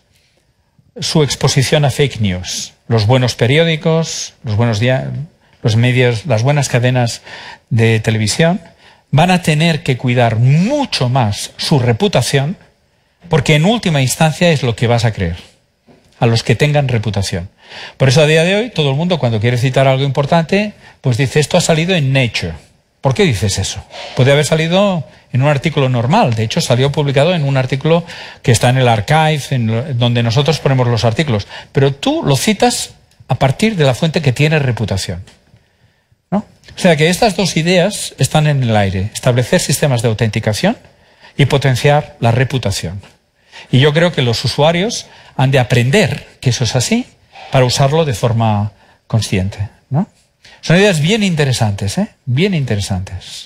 su exposición a fake news. Los buenos periódicos, los buenos dia- los medios, las buenas cadenas de televisión van a tener que cuidar mucho más su reputación, porque en última instancia es lo que vas a creer, a los que tengan reputación. Por eso a día de hoy todo el mundo, cuando quiere citar algo importante, pues dice, esto ha salido en Nature. ¿Por qué dices eso? Puede haber salido en un artículo normal. De hecho, salió publicado en un artículo que está en el archive, en lo, donde nosotros ponemos los artículos. Pero tú lo citas a partir de la fuente que tiene reputación, ¿no? O sea que estas dos ideas están en el aire. Establecer sistemas de autenticación y potenciar la reputación. Y yo creo que los usuarios han de aprender que eso es así para usarlo de forma consciente, ¿no? Son ideas bien interesantes, ¿eh? Bien interesantes.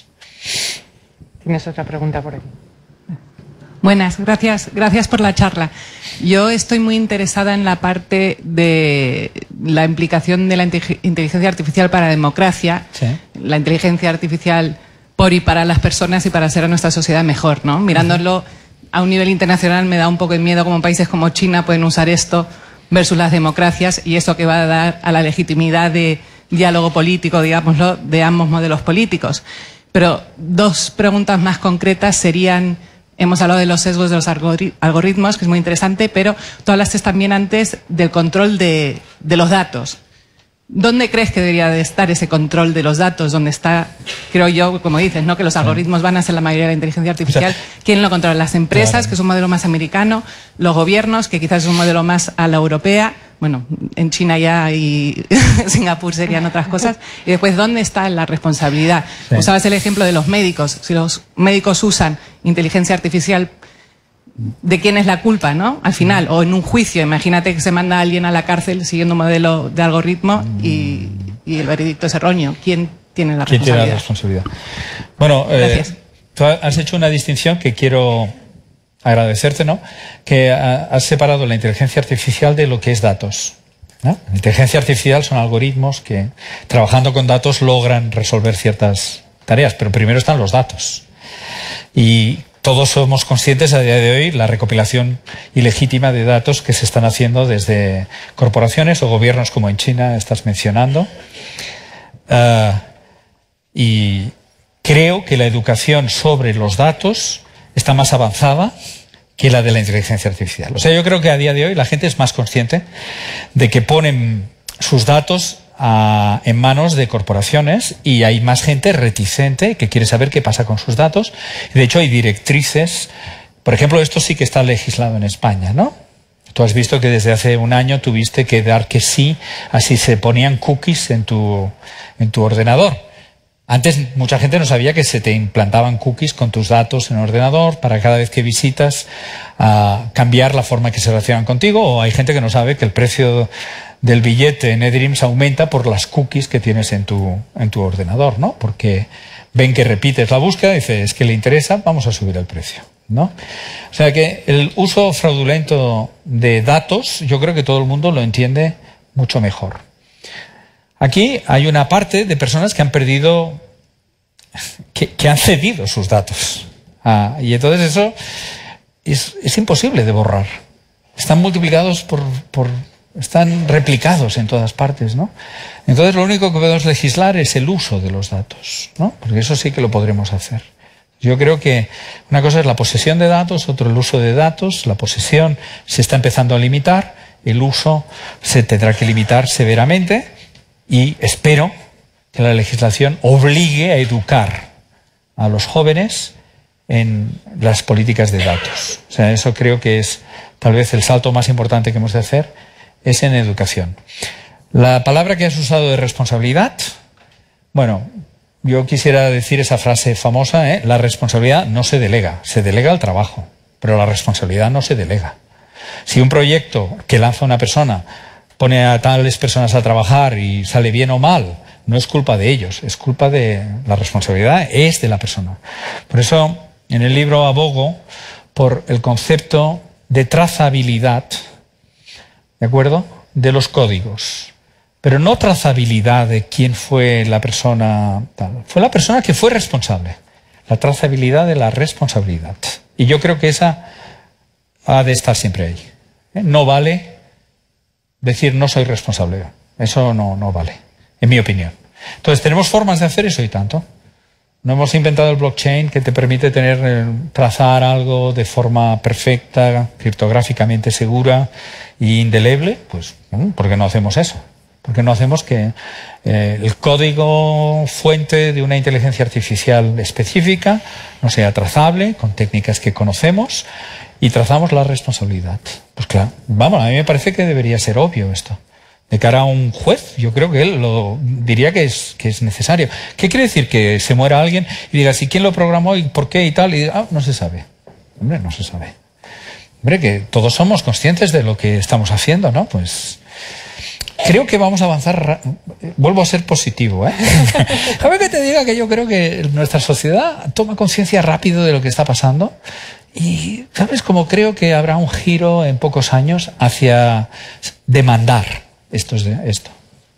Tienes otra pregunta por aquí. Buenas, gracias, gracias por la charla. Yo estoy muy interesada en la parte de la implicación de la inteligencia artificial para la democracia, sí. La inteligencia artificial por y para las personas y para hacer a nuestra sociedad mejor, ¿no? Mirándolo a un nivel internacional me da un poco de miedo cómo países como China pueden usar esto versus las democracias, y eso que va a dar a la legitimidad de diálogo político, digámoslo, de ambos modelos políticos. Pero dos preguntas más concretas serían, hemos hablado de los sesgos de los algoritmos, que es muy interesante, pero tú hablaste también antes del control de, de los datos. ¿Dónde crees que debería de estar ese control de los datos? ¿Dónde está, creo yo, como dices, ¿no?, que los algoritmos van a ser la mayoría de la inteligencia artificial? ¿Quién lo controla? Las empresas, claro, que es un modelo más americano, los gobiernos, que quizás es un modelo más a la europea. bueno, en China ya y Singapur serían otras cosas. Y después, ¿dónde está la responsabilidad? Sí. Usabas el ejemplo de los médicos. Si los médicos usan inteligencia artificial, ¿de quién es la culpa, no? Al final, o en un juicio, imagínate que se manda a alguien a la cárcel siguiendo un modelo de algoritmo y, y el veredicto es erróneo. ¿Quién tiene la ¿Quién responsabilidad? tiene la responsabilidad? Bueno, eh, tú has hecho una distinción que quiero agradecerte, ¿no? Que has separado la inteligencia artificial de lo que es datos, ¿no? La inteligencia artificial son algoritmos que, trabajando con datos, logran resolver ciertas tareas, pero primero están los datos. Y todos somos conscientes a día de hoy la recopilación ilegítima de datos que se están haciendo desde corporaciones o gobiernos como en China estás mencionando. Uh, y creo que la educación sobre los datos está más avanzada que la de la inteligencia artificial. O sea, yo creo que a día de hoy la gente es más consciente de que ponen sus datos a, en manos de corporaciones y hay más gente reticente que quiere saber qué pasa con sus datos. De hecho, hay directrices. Por ejemplo, esto sí que está legislado en España, ¿no? Tú has visto que desde hace un año tuviste que dar que sí, así se ponían cookies en tu, en tu ordenador. Antes mucha gente no sabía que se te implantaban cookies con tus datos en el ordenador para cada vez que visitas uh, cambiar la forma en que se relacionan contigo, o hay gente que no sabe que el precio del billete en eDreams aumenta por las cookies que tienes en tu, en tu ordenador, ¿no? Porque ven que repites la búsqueda y dices, es que le interesa, vamos a subir el precio, ¿no? O sea que el uso fraudulento de datos, yo creo que todo el mundo lo entiende mucho mejor. Aquí hay una parte de personas que han perdido, que, que han cedido sus datos. Ah, y entonces eso es, es imposible de borrar. Están multiplicados por, por, están replicados en todas partes, ¿no? Entonces lo único que podemos legislar es el uso de los datos, ¿no? Porque eso sí que lo podremos hacer. Yo creo que una cosa es la posesión de datos, otro el uso de datos. La posesión se está empezando a limitar, el uso se tendrá que limitar severamente. Y espero que la legislación obligue a educar a los jóvenes en las políticas de datos. O sea, eso creo que es tal vez el salto más importante que hemos de hacer, es en educación. La palabra que has usado de responsabilidad, bueno, yo quisiera decir esa frase famosa, ¿eh? La responsabilidad no se delega, se delega al trabajo, pero la responsabilidad no se delega. Si un proyecto que lanza una persona pone a tales personas a trabajar y sale bien o mal, no es culpa de ellos, es culpa de la responsabilidad, es de la persona. Por eso, en el libro abogo por el concepto de trazabilidad, ¿de acuerdo?, de los códigos. Pero no trazabilidad de quién fue la persona tal. Fue la persona que fue responsable. La trazabilidad de la responsabilidad. Y yo creo que esa ha de estar siempre ahí. ¿Eh? No vale decir no soy responsable. Eso no, no vale, en mi opinión. Entonces, ¿tenemos formas de hacer eso y tanto? No hemos inventado el blockchain que te permite tener, eh, trazar algo de forma perfecta, criptográficamente segura e indeleble. Pues, ¿por qué no hacemos eso? ¿Por qué no hacemos que eh, el código fuente de una inteligencia artificial específica no sea trazable con técnicas que conocemos y trazamos la responsabilidad? Pues claro, vamos, a mí me parece que debería ser obvio esto. De cara a un juez, yo creo que él lo diría que es, que es necesario. ¿Qué quiere decir? Que se muera alguien y diga, ¿y quién lo programó y por qué y tal? Y ah, no se sabe. Hombre, no se sabe. Hombre, que todos somos conscientes de lo que estamos haciendo, ¿no? Pues creo que vamos a avanzar. Vuelvo a ser positivo, ¿eh? Déjame que te diga que yo creo que nuestra sociedad toma conciencia rápido de lo que está pasando. Y, ¿sabes? Como creo que habrá un giro en pocos años hacia demandar esto. esto.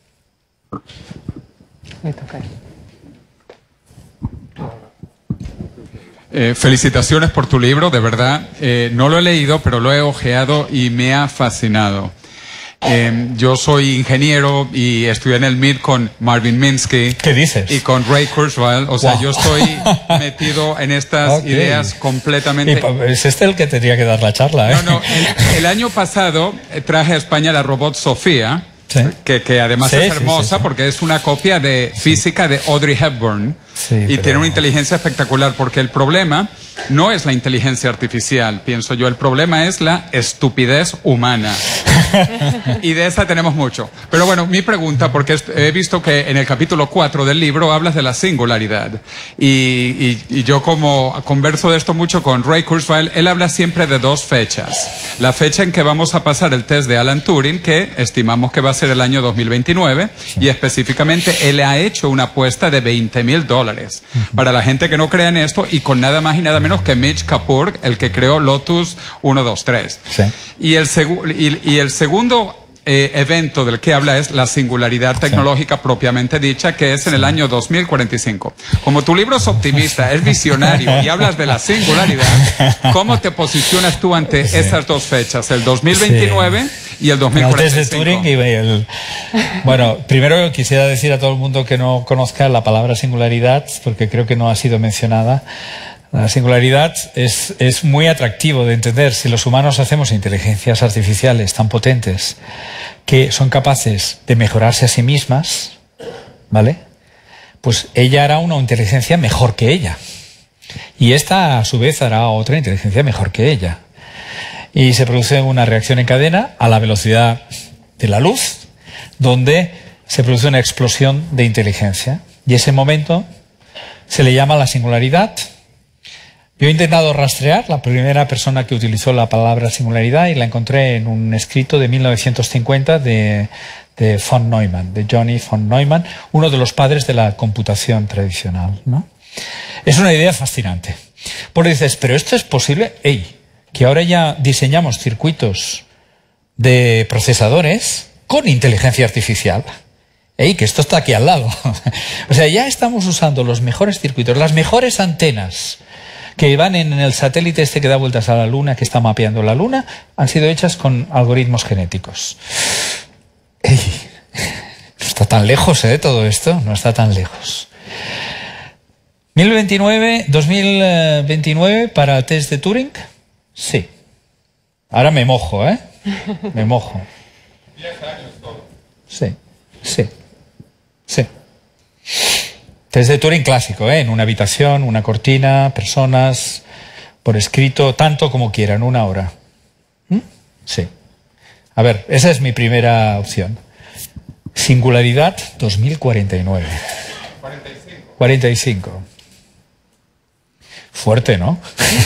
Eh, felicitaciones por tu libro, de verdad. Eh, no lo he leído, pero lo he ojeado y me ha fascinado. Eh, yo soy ingeniero y estudié en el M I R con Marvin Minsky. ¿Qué dices? Y con Ray Kurzweil. O sea, wow. Yo estoy metido en estas okay. ideas completamente. Y es este el que tendría que dar la charla, ¿eh? No, no. El, el año pasado traje a España la robot Sofía, sí. que, que además sí, es hermosa sí, sí, sí. porque es una copia de física de Audrey Hepburn. sí, y pero... tiene una inteligencia espectacular, porque el problema no es la inteligencia artificial, pienso yo, el problema es la estupidez humana. Y de esa tenemos mucho. Pero bueno, mi pregunta, porque he visto que en el capítulo cuatro del libro hablas de la singularidad. Y, y, y yo como converso de esto mucho con Ray Kurzweil, él habla siempre de dos fechas. La fecha en que vamos a pasar el test de Alan Turing, que estimamos que va a ser el año dos mil veintinueve, sí. Y específicamente él ha hecho una apuesta de veinte mil dólares. Uh-huh. Para la gente que no crea en esto, y con nada más y nada menos que Mitch Kapur, el que creó Lotus uno, dos, tres. Sí. Y el segundo... Y, y el segundo eh, evento del que habla es la singularidad tecnológica sí. propiamente dicha, que es en el año dos mil cuarenta y cinco. Como tu libro es optimista, es visionario y hablas de la singularidad, ¿cómo te posicionas tú ante sí. esas dos fechas, el dos mil veintinueve sí. y el dos mil cuarenta y cinco? El test de Turing y el... Bueno, primero quisiera decir a todo el mundo que no conozca la palabra singularidad, porque creo que no ha sido mencionada. La singularidad es, es muy atractivo de entender. Si los humanos hacemos inteligencias artificiales tan potentes que son capaces de mejorarse a sí mismas, ¿vale? Pues ella hará una inteligencia mejor que ella. Y esta, a su vez, hará otra inteligencia mejor que ella. Y se produce una reacción en cadena a la velocidad de la luz, donde se produce una explosión de inteligencia. Y ese momento se le llama la singularidad. Yo he intentado rastrear la primera persona que utilizó la palabra singularidad y la encontré en un escrito de mil novecientos cincuenta de, de von Neumann, de Johnny von Neumann, uno de los padres de la computación tradicional, ¿no? Es una idea fascinante. Porque dices, pero esto es posible, ¡ey! Que ahora ya diseñamos circuitos de procesadores con inteligencia artificial. ¡Ey! Que esto está aquí al lado. O sea, ya estamos usando los mejores circuitos, las mejores antenas que van en el satélite este que da vueltas a la Luna, que está mapeando la Luna, han sido hechas con algoritmos genéticos. ¡Ey! No está tan lejos, ¿eh? Todo esto, no está tan lejos. ¿mil veintinueve, dos mil veintinueve para el test de Turing? Sí. Ahora me mojo, ¿eh? Me mojo. Diez años todo. Sí, sí, sí. Test de Turing clásico, ¿eh? En una habitación, una cortina, personas, por escrito, tanto como quieran, una hora. ¿Mm? Sí. A ver, esa es mi primera opción. Singularidad dos mil cuarenta y nueve. cuarenta y cinco. cuarenta y cinco. Fuerte, ¿no?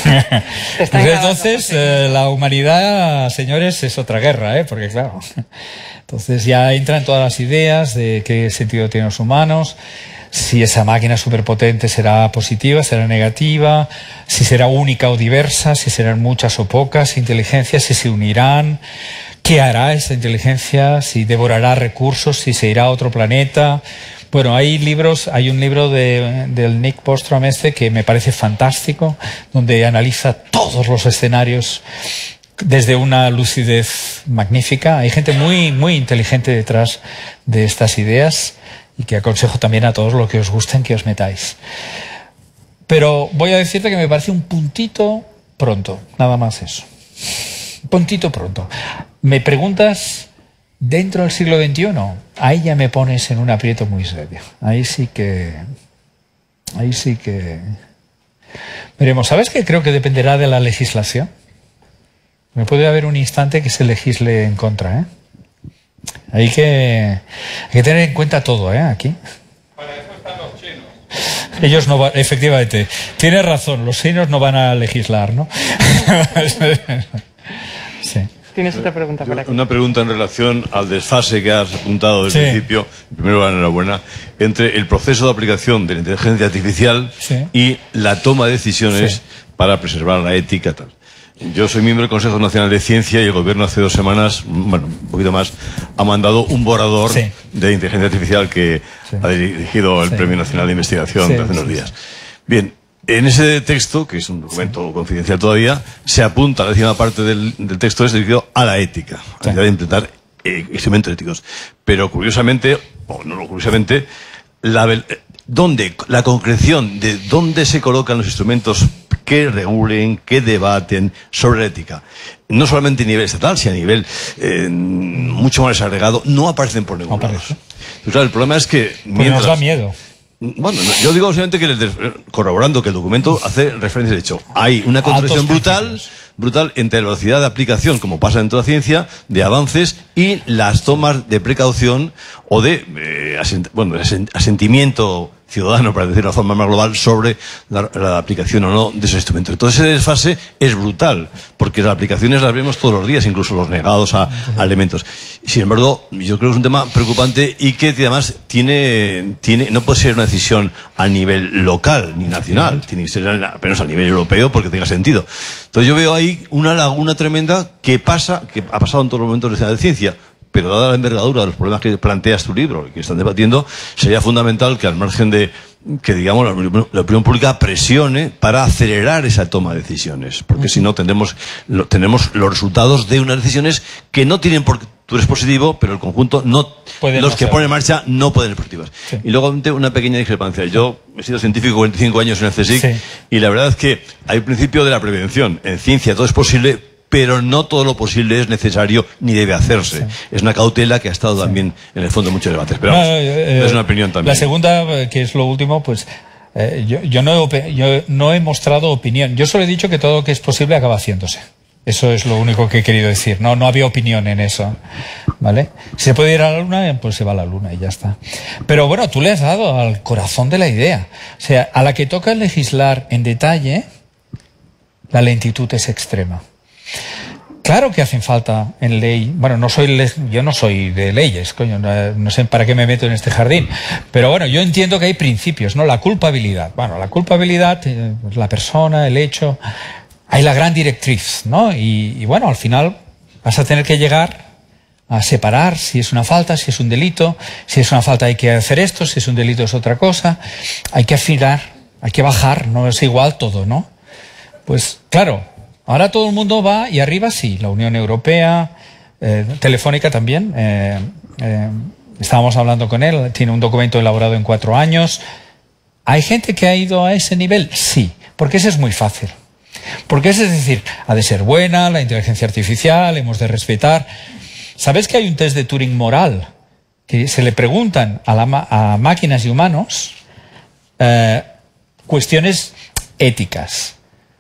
Entonces, eh, la humanidad, señores, es otra guerra, ¿eh? Porque claro, entonces ya entran todas las ideas de qué sentido tienen los humanos, si esa máquina superpotente será positiva, será negativa, si será única o diversa, si serán muchas o pocas inteligencias, si se unirán, qué hará esa inteligencia, si devorará recursos, si se irá a otro planeta. Bueno, hay libros, hay un libro de, del Nick Bostrom este que me parece fantástico, donde analiza todos los escenarios desde una lucidez magnífica. Hay gente muy, muy inteligente detrás de estas ideas y que aconsejo también a todos los que os gusten que os metáis. Pero voy a decirte que me parece un puntito pronto, nada más eso. Un puntito pronto. Me preguntas, ¿dentro del siglo veintiuno? Ahí ya me pones en un aprieto muy serio. Ahí sí que... Ahí sí que... Veremos. ¿Sabes qué? Creo que dependerá de la legislación. Me puede haber un instante que se legisle en contra, ¿eh? Hay que, hay que tener en cuenta todo, ¿eh? Aquí. Para eso están los chinos. Ellos no van, efectivamente. Tienes razón, los chinos no van a legislar, ¿no? Sí. Tienes otra pregunta para aquí. Una pregunta en relación al desfase que has apuntado desde Sí. el principio, primero la enhorabuena, entre el proceso de aplicación de la inteligencia artificial Sí. y la toma de decisiones Sí. para preservar la ética tal. Yo soy miembro del Consejo Nacional de Ciencia y el gobierno hace dos semanas, bueno, un poquito más, ha mandado un borrador Sí. de inteligencia artificial que Sí. ha dirigido el Sí. Premio Nacional de Investigación Sí, de hace unos sí, días. sí. Bien, en ese texto, que es un documento confidencial todavía, se apunta, la décima parte del, del texto es dirigido a la ética, a la Sí. idea de implementar eh, instrumentos éticos. Pero curiosamente, o no curiosamente, la, vel- ¿dónde, la concreción de dónde se colocan los instrumentos que regulen, que debaten sobre la ética, no solamente a nivel estatal, sino a nivel eh, mucho más agregado, no aparecen por ningún No lado. aparece. Entonces, claro, el problema es que Porque mientras... nos da miedo. Bueno, yo digo simplemente que, corroborando que el documento hace referencia, de hecho, hay una contradicción brutal, brutal entre la velocidad de aplicación, como pasa en toda ciencia, de avances y las tomas de precaución o de eh, asent bueno, asentimiento ciudadano, para decirlo de una forma más global, sobre la, la aplicación o no de esos instrumentos. Entonces ese desfase es brutal, porque las aplicaciones las vemos todos los días, incluso los negados a, a elementos. Sin embargo, yo creo que es un tema preocupante y que además tiene, tiene, no puede ser una decisión a nivel local ni nacional, tiene que ser apenas a nivel europeo porque tenga sentido. Entonces yo veo ahí una laguna tremenda que pasa, que ha pasado en todos los momentos de la ciencia, pero dada la envergadura de los problemas que planteas tu libro y que están debatiendo, sería fundamental que al margen de que, digamos, la, la opinión pública presione para acelerar esa toma de decisiones, porque uh-huh. si no tendremos, lo, tenemos los resultados de unas decisiones que no tienen por qué. Tú eres positivo, pero el conjunto no, Pueden los que ponen en marcha no pueden ser positivos. Sí. Y luego una pequeña discrepancia. Yo he sido científico cuarenta y cinco años en el CSIC sí. y la verdad es que hay un principio de la prevención. En ciencia todo es posible, pero no todo lo posible es necesario ni debe hacerse. Sí. Es una cautela que ha estado sí. también en el fondo de muchos debates. Pero no, eh, es una opinión también. La segunda, que es lo último, pues eh, yo, yo, no he, yo no he mostrado opinión. Yo solo he dicho que todo lo que es posible acaba haciéndose. Eso es lo único que he querido decir. No, no había opinión en eso, ¿vale? Si se puede ir a la luna, pues se va a la luna y ya está. Pero bueno, tú le has dado al corazón de la idea. O sea, a la que toca legislar en detalle, la lentitud es extrema. Claro que hacen falta en ley. Bueno, no soy le yo no soy de leyes, coño, no, no sé para qué me meto en este jardín. Pero bueno, yo entiendo que hay principios, ¿no? La culpabilidad. Bueno, la culpabilidad, eh, la persona, el hecho. Hay la gran directriz, ¿no? Y, y bueno, al final vas a tener que llegar a separar si es una falta, si es un delito. Si es una falta hay que hacer esto, si es un delito es otra cosa. Hay que afinar, hay que bajar, no es igual todo, ¿no? Pues claro, ahora todo el mundo va y arriba sí, la Unión Europea, eh, Telefónica también. Eh, eh, estábamos hablando con él, tiene un documento elaborado en cuatro años. ¿Hay gente que ha ido a ese nivel? Sí, porque ese es muy fácil. Porque es decir, ha de ser buena la inteligencia artificial, hemos de respetar. ¿Sabes que hay un test de Turing moral? Que se le preguntan a, la, a máquinas y humanos eh, cuestiones éticas.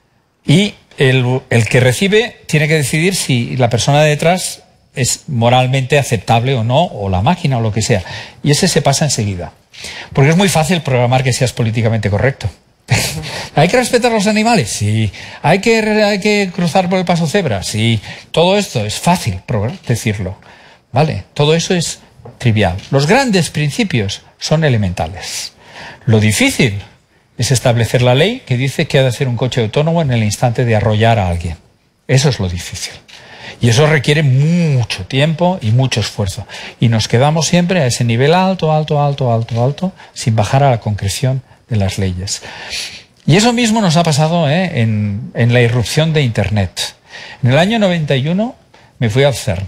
Y el, el que recibe tiene que decidir si la persona de detrás es moralmente aceptable o no, o la máquina o lo que sea. Y ese se pasa enseguida. Porque es muy fácil programar que seas políticamente correcto. ¿Hay que respetar a los animales? Sí. ¿Hay que, hay que cruzar por el paso cebra? Sí. Todo esto es fácil decirlo. ¿Vale? Todo eso es trivial. Los grandes principios son elementales. Lo difícil es establecer la ley que dice que ha de hacer un coche autónomo en el instante de arrollar a alguien. Eso es lo difícil. Y eso requiere mucho tiempo y mucho esfuerzo. Y nos quedamos siempre a ese nivel alto, alto, alto, alto, alto, sin bajar a la concreción de las leyes. Y eso mismo nos ha pasado ¿eh? en, en la irrupción de Internet. En el año noventa y uno me fui al CERN.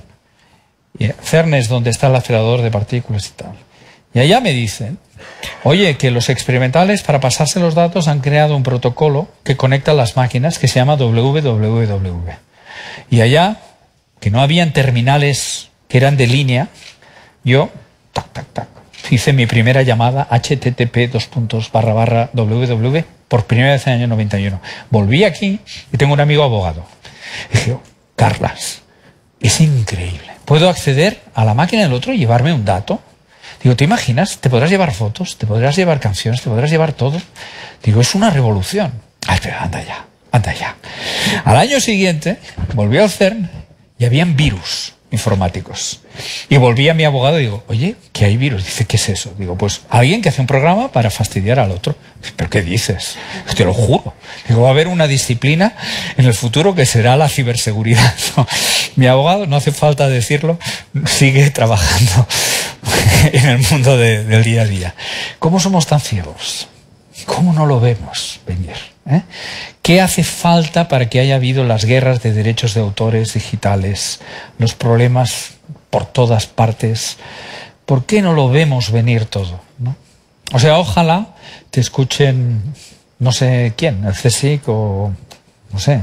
Y CERN es donde está el acelerador de partículas y tal. Y allá me dicen, oye, que los experimentales para pasarse los datos han creado un protocolo que conecta las máquinas que se llama W W W. Y allá, que no habían terminales que eran de línea, yo, tac, tac, tac, hice mi primera llamada H T T P dos puntos barra barra W W por primera vez en el año noventa y uno. Volví aquí y tengo un amigo abogado. Y dije, Carlas, es increíble. ¿Puedo acceder a la máquina del otro y llevarme un dato? Digo, ¿te imaginas? Te podrás llevar fotos, te podrás llevar canciones, te podrás llevar todo. Digo, es una revolución. Ay, pero anda ya, anda ya. Al año siguiente volví al CERN y habían virus informáticos. Y volví a mi abogado y digo, oye, ¿qué hay virus? Dice, ¿qué es eso? Digo, pues alguien que hace un programa para fastidiar al otro. ¿Pero qué dices? Te lo juro. Digo, va a haber una disciplina en el futuro que será la ciberseguridad. No. Mi abogado, no hace falta decirlo, sigue trabajando en el mundo de, del día a día. ¿Cómo somos tan ciegos? ¿Cómo no lo vemos venir? ¿Eh? ¿Qué hace falta para que haya habido las guerras de derechos de autores digitales, los problemas por todas partes? ¿Por qué no lo vemos venir todo? ¿No? O sea, ojalá te escuchen, no sé quién, el CSIC o, no sé,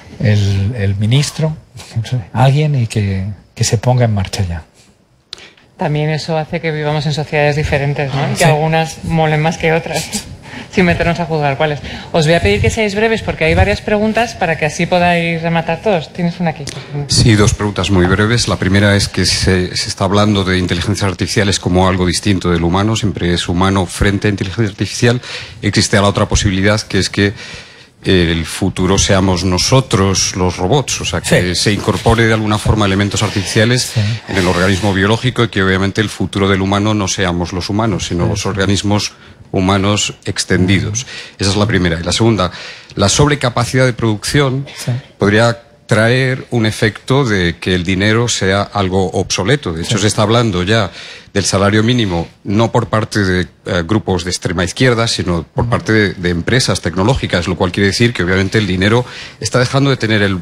el, el ministro, no sé, alguien y que, que se ponga en marcha ya. también eso hace que vivamos en sociedades diferentes, ¿no? Y que Sí. algunas molen más que otras, sin meternos a juzgar cuáles. Os voy a pedir que seáis breves porque hay varias preguntas para que así podáis rematar todos. Tienes una aquí. Sí, dos preguntas muy breves. La primera es que se, se está hablando de inteligencias artificiales como algo distinto del humano, siempre es humano frente a inteligencia artificial. Existe la otra posibilidad, que es que el futuro seamos nosotros los robots, o sea, que sí. se incorpore de alguna forma elementos artificiales sí. en el organismo biológico y que obviamente el futuro del humano no seamos los humanos, sino sí. los organismos humanos extendidos. Esa es la primera. Y la segunda, la sobrecapacidad de producción sí. podría traer un efecto de que el dinero sea algo obsoleto. De hecho, sí. se está hablando ya del salario mínimo, no por parte de uh, grupos de extrema izquierda, sino por uh-huh. parte de, de empresas tecnológicas, lo cual quiere decir que obviamente el dinero está dejando de tener el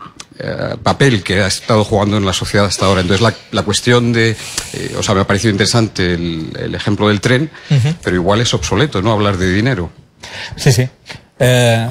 uh, papel que ha estado jugando en la sociedad hasta ahora. Entonces, la, la cuestión de... Eh, o sea, me ha parecido interesante el, el ejemplo del tren, uh-huh. pero igual es obsoleto, ¿no?, hablar de dinero. Sí, sí. Eh...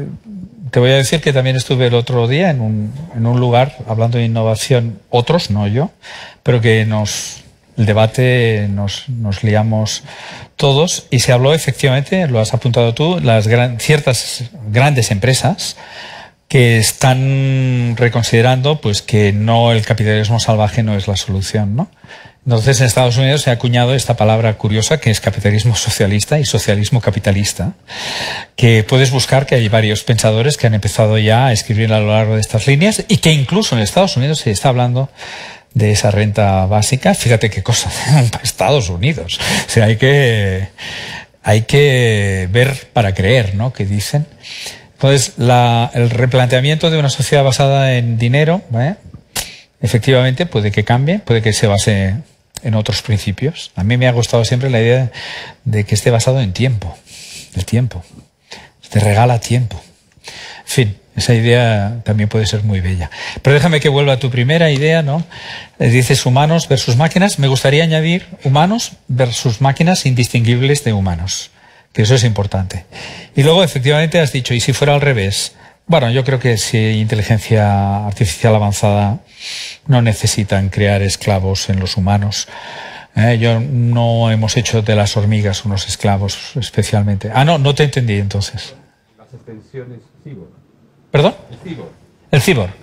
Te voy a decir que también estuve el otro día en un, en un lugar hablando de innovación, otros, no yo, pero que nos, el debate nos, nos liamos todos y se habló efectivamente, lo has apuntado tú, las gran, ciertas grandes empresas que están reconsiderando pues que no, el capitalismo salvaje no es la solución, ¿no? Entonces, en Estados Unidos se ha acuñado esta palabra curiosa que es capitalismo socialista y socialismo capitalista, que puedes buscar, que hay varios pensadores que han empezado ya a escribir a lo largo de estas líneas y que incluso en Estados Unidos se está hablando de esa renta básica. Fíjate qué cosa, Estados Unidos. O sea, hay que, hay que ver para creer, ¿no?, que dicen. Entonces, la, el replanteamiento de una sociedad basada en dinero, ¿eh?, efectivamente puede que cambie, puede que se base en otros principios. A mí me ha gustado siempre la idea de que esté basado en tiempo. El tiempo. Te regala tiempo. En fin, esa idea también puede ser muy bella. Pero déjame que vuelva a tu primera idea, ¿no? Dices humanos versus máquinas. Me gustaría añadir humanos versus máquinas indistinguibles de humanos. Que eso es importante. Y luego, efectivamente, has dicho, ¿y si fuera al revés? Bueno, yo creo que si hay inteligencia artificial avanzada, no necesitan crear esclavos en los humanos. Eh, yo no hemos hecho de las hormigas unos esclavos especialmente. Ah, no, no te entendí entonces. Las extensiones cyborg. ¿Perdón? El cyborg. El cyborg.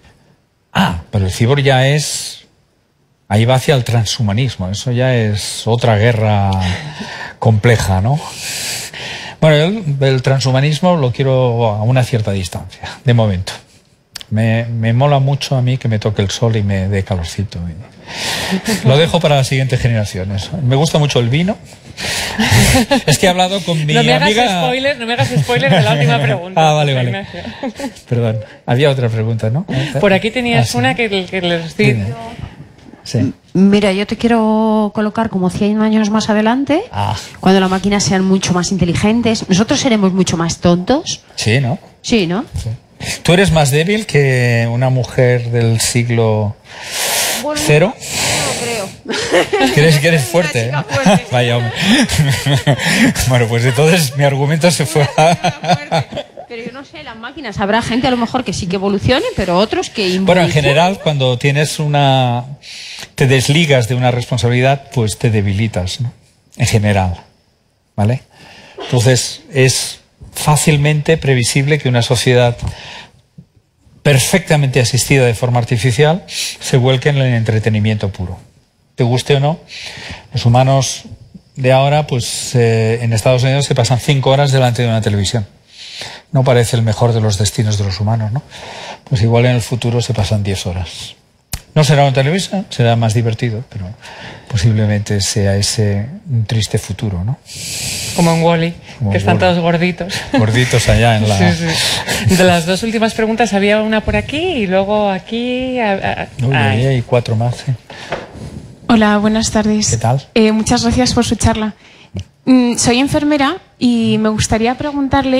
Ah, pero el cyborg ya es... Ahí va hacia el transhumanismo. Eso ya es otra guerra compleja, ¿no? Bueno, el, el transhumanismo lo quiero a una cierta distancia, de momento. Me, me mola mucho a mí que me toque el sol y me dé calorcito. Lo dejo para las siguientes generaciones. Me gusta mucho el vino. Es que he hablado con mi no me hagas amiga... Spoiler, no me hagas spoiler de la última pregunta. Ah, vale, vale. Perdón. Había otra pregunta, ¿no? Por aquí tenías ah, sí. una que, que les digo. Sí. Mira, yo te quiero colocar como cien años más adelante, ah. cuando las máquinas sean mucho más inteligentes. ¿Nosotros seremos mucho más tontos? Sí, ¿no? Sí, ¿no? Sí. ¿Tú eres más débil que una mujer del siglo bueno, cero? No creo. ¿Crees que eres fuerte? ¿Eh? fuerte. Vaya hombre. Bueno, pues entonces mi argumento se fue a... Pero yo no sé, las máquinas, habrá gente a lo mejor que sí que evolucione, pero otros que involucionen. Bueno, en general, cuando tienes una... te desligas de una responsabilidad, pues te debilitas, ¿no? En general, ¿vale? Entonces, es fácilmente previsible que una sociedad perfectamente asistida de forma artificial se vuelque en el entretenimiento puro. Te guste o no, los humanos de ahora, pues eh, en Estados Unidos se pasan cinco horas delante de una televisión. No parece el mejor de los destinos de los humanos, ¿no? Pues igual en el futuro se pasan diez horas. No será una televisión, será más divertido, pero posiblemente sea ese un triste futuro, ¿no? Como en Wall-E, que están todos gorditos. Gorditos allá en la... Sí, sí. De las dos últimas preguntas había una por aquí y luego aquí... A, a... Uy, ahí hay cuatro más, sí. Hola, buenas tardes. ¿Qué tal? Eh, muchas gracias por su charla. Mm, soy enfermera y me gustaría preguntarle...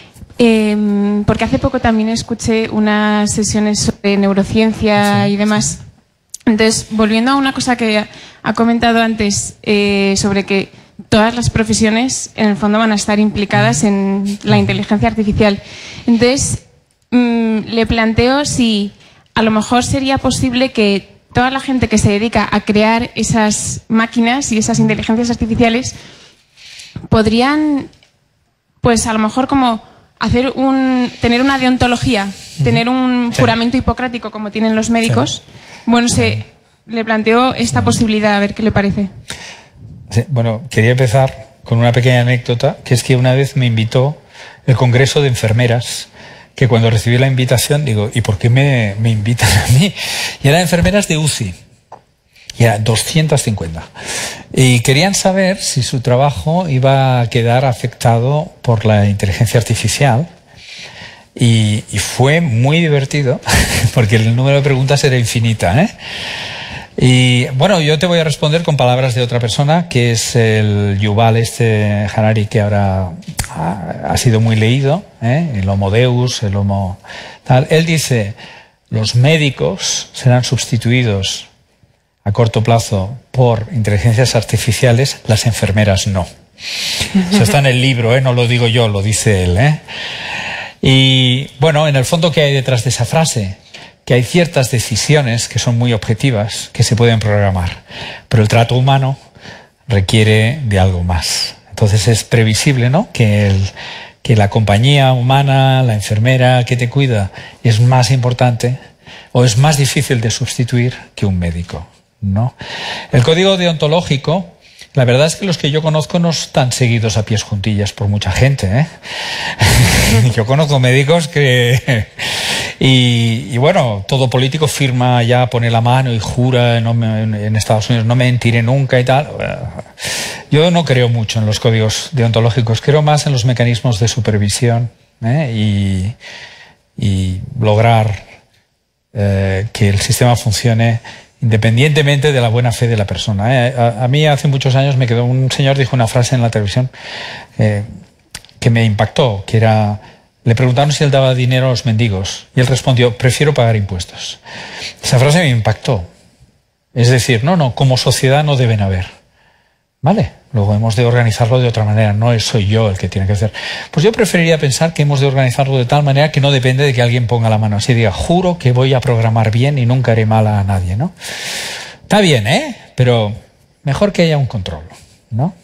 Eh, porque hace poco también escuché unas sesiones sobre neurociencia sí, y demás. Entonces, volviendo a una cosa que ha comentado antes eh, sobre que todas las profesiones en el fondo van a estar implicadas en la inteligencia artificial. Entonces, mmm, le planteo si a lo mejor sería posible que toda la gente que se dedica a crear esas máquinas y esas inteligencias artificiales podrían, pues a lo mejor como hacer un, tener una deontología, uh-huh. tener un sí. juramento hipocrático como tienen los médicos. Sí. Bueno, se le planteo esta uh-huh. posibilidad, a ver qué le parece. Sí, bueno, quería empezar con una pequeña anécdota, que es que una vez me invitó el Congreso de Enfermeras, que cuando recibí la invitación digo, ¿y por qué me, me invitan a mí? Y eran enfermeras de U C I, y eran doscientas cincuenta. Y querían saber si su trabajo iba a quedar afectado por la inteligencia artificial. Y, y fue muy divertido, porque el número de preguntas era infinita, ¿eh? Y bueno, yo te voy a responder con palabras de otra persona, que es el Yuval este Harari, que ahora ha, ha sido muy leído, ¿eh? El Homo Deus, el Homo tal. Él dice, los médicos serán sustituidos a corto plazo por inteligencias artificiales, las enfermeras no. Eso está en el libro, ¿eh? No lo digo yo, lo dice él, ¿eh? Y bueno, en el fondo, ¿qué hay detrás de esa frase? Que hay ciertas decisiones que son muy objetivas, que se pueden programar, pero el trato humano requiere de algo más. Entonces es previsible, ¿no?, que, el, que la compañía humana, la enfermera que te cuida, es más importante o es más difícil de sustituir que un médico, ¿no? El código deontológico, la verdad es que los que yo conozco no están seguidos a pies juntillas por mucha gente, ¿eh? Yo conozco médicos que... Y, y bueno, todo político firma ya, pone la mano y jura no me, en Estados Unidos, no mentiré nunca y tal. Yo no creo mucho en los códigos deontológicos, creo más en los mecanismos de supervisión, ¿eh? y, y lograr eh, que el sistema funcione independientemente de la buena fe de la persona, ¿eh? A, a mí hace muchos años me quedó, un señor dijo una frase en la televisión eh, que me impactó, que era... Le preguntaron si él daba dinero a los mendigos y él respondió, prefiero pagar impuestos. Esa frase me impactó. Es decir, no, no, como sociedad no deben haber. ¿Vale? Luego hemos de organizarlo de otra manera, no soy yo el que tiene que hacer. Pues yo preferiría pensar que hemos de organizarlo de tal manera que no depende de que alguien ponga la mano así, diga, juro que voy a programar bien y nunca haré mal a nadie, ¿no? Está bien, ¿eh? Pero mejor que haya un control, ¿no?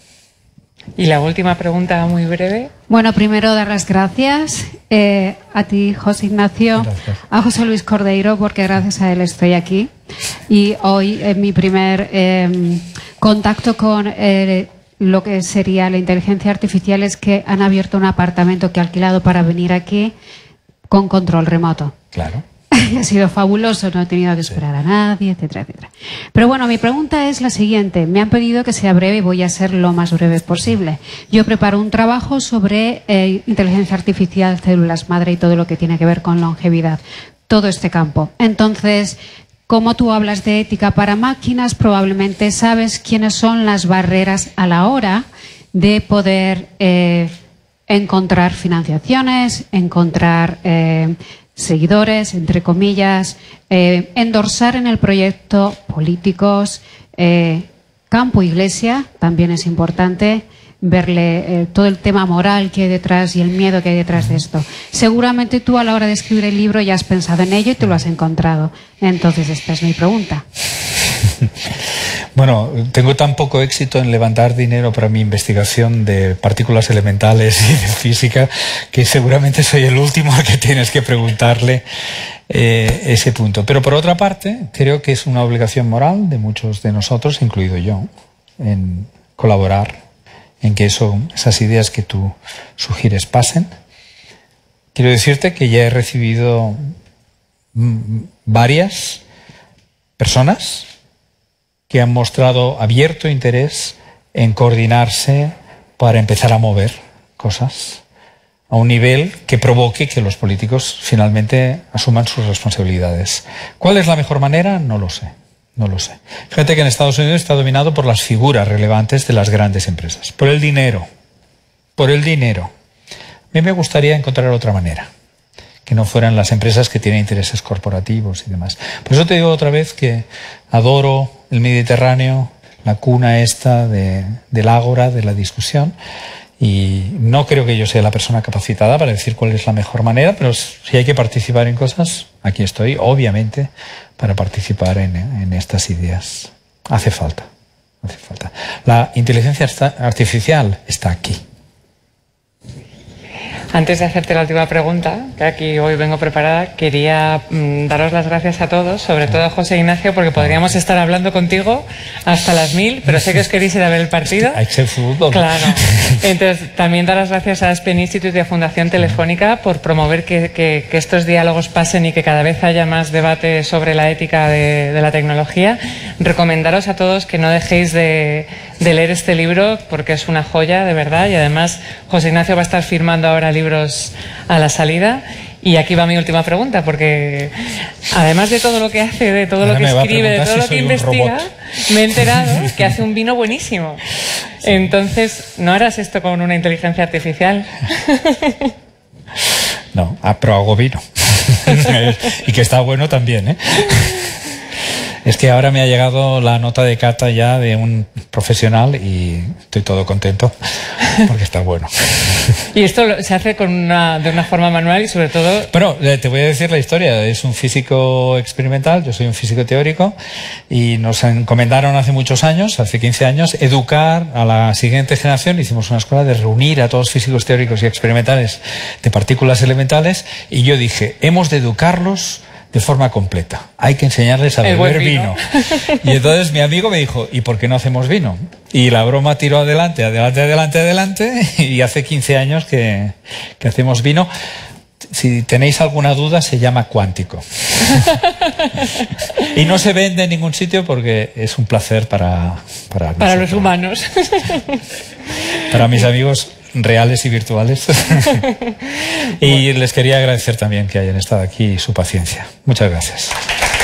Y la última pregunta, muy breve. Bueno, primero dar las gracias eh, a ti, José Ignacio, gracias. A José Luis Cordeiro, porque gracias a él estoy aquí. Y hoy en mi primer eh, contacto con eh, lo que sería la inteligencia artificial es que han abierto un apartamento que he alquilado para venir aquí con control remoto. Claro. Ha sido fabuloso, no he tenido que esperar a nadie, etcétera, etcétera. Pero bueno, mi pregunta es la siguiente. Me han pedido que sea breve y voy a ser lo más breve posible. Yo preparo un trabajo sobre eh, inteligencia artificial, células madre y todo lo que tiene que ver con longevidad. Todo este campo. Entonces, como tú hablas de ética para máquinas, probablemente sabes quiénes son las barreras a la hora de poder eh, encontrar financiaciones, encontrar... Eh, seguidores, entre comillas, eh, endorsar en el proyecto políticos, eh, campo iglesia, también es importante verle eh, todo el tema moral que hay detrás y el miedo que hay detrás de esto. Seguramente tú a la hora de escribir el libro ya has pensado en ello y tú lo has encontrado. Entonces esta es mi pregunta. Bueno, tengo tan poco éxito en levantar dinero para mi investigación de partículas elementales y de física que seguramente soy el último al que tienes que preguntarle eh, ese punto. Pero por otra parte, creo que es una obligación moral de muchos de nosotros, incluido yo, en colaborar en que eso, esas ideas que tú sugieres pasen. Quiero decirte que ya he recibido varias personas que han mostrado abierto interés en coordinarse para empezar a mover cosas a un nivel que provoque que los políticos finalmente asuman sus responsabilidades. ¿Cuál es la mejor manera? No lo sé. No lo sé. Fíjate que en Estados Unidos está dominado por las figuras relevantes de las grandes empresas. Por el dinero. Por el dinero. A mí me gustaría encontrar otra manera. Que no fueran las empresas que tienen intereses corporativos y demás. Por eso te digo otra vez que adoro el Mediterráneo, la cuna esta de, del ágora, de la discusión, Y no creo que yo sea la persona capacitada para decir cuál es la mejor manera, pero si hay que participar en cosas, aquí estoy, obviamente, para participar en, en estas ideas. Hace falta, hace falta. La inteligencia artificial está aquí. Antes de hacerte la última pregunta, que aquí hoy vengo preparada, quería mm, daros las gracias a todos, sobre todo a José Ignacio, porque podríamos estar hablando contigo hasta las mil, pero sé que os queréis ir a ver el partido. Hay que ser fútbol. Claro. Entonces, también dar las gracias a Aspen Institute y a Fundación Telefónica por promover que, que, que estos diálogos pasen y que cada vez haya más debate sobre la ética de, de la tecnología. Recomendaros a todos que no dejéis de, de leer este libro, porque es una joya, de verdad, y además José Ignacio va a estar firmando ahora libros a la salida. Y aquí va mi última pregunta, porque además de todo lo que hace, de todo Ahora lo que escribe, de todo si lo que investiga, me he enterado que hace un vino buenísimo. Sí. Entonces, ¿no harás esto con una inteligencia artificial? No, pero hago vino. Y que está bueno también, ¿eh? Es que ahora me ha llegado la nota de cata ya de un profesional y estoy todo contento porque está bueno. Y esto se hace con una, de una forma manual y sobre todo... Bueno, te voy a decir la historia. Es un físico experimental, yo soy un físico teórico y nos encomendaron hace muchos años, hace quince años, educar a la siguiente generación. Hicimos una escuela de reunir a todos los físicos teóricos y experimentales de partículas elementales y yo dije, hemos de educarlos de forma completa. Hay que enseñarles a beber vino. vino. Y entonces mi amigo me dijo, ¿y por qué no hacemos vino? Y la broma tiró adelante, adelante, adelante, adelante, y hace quince años que, que hacemos vino. Si tenéis alguna duda, se llama cuántico. Y no se vende en ningún sitio porque es un placer para... Para, para los humanos. Para mis amigos reales y virtuales. Y les quería agradecer también que hayan estado aquí y su paciencia. Muchas gracias.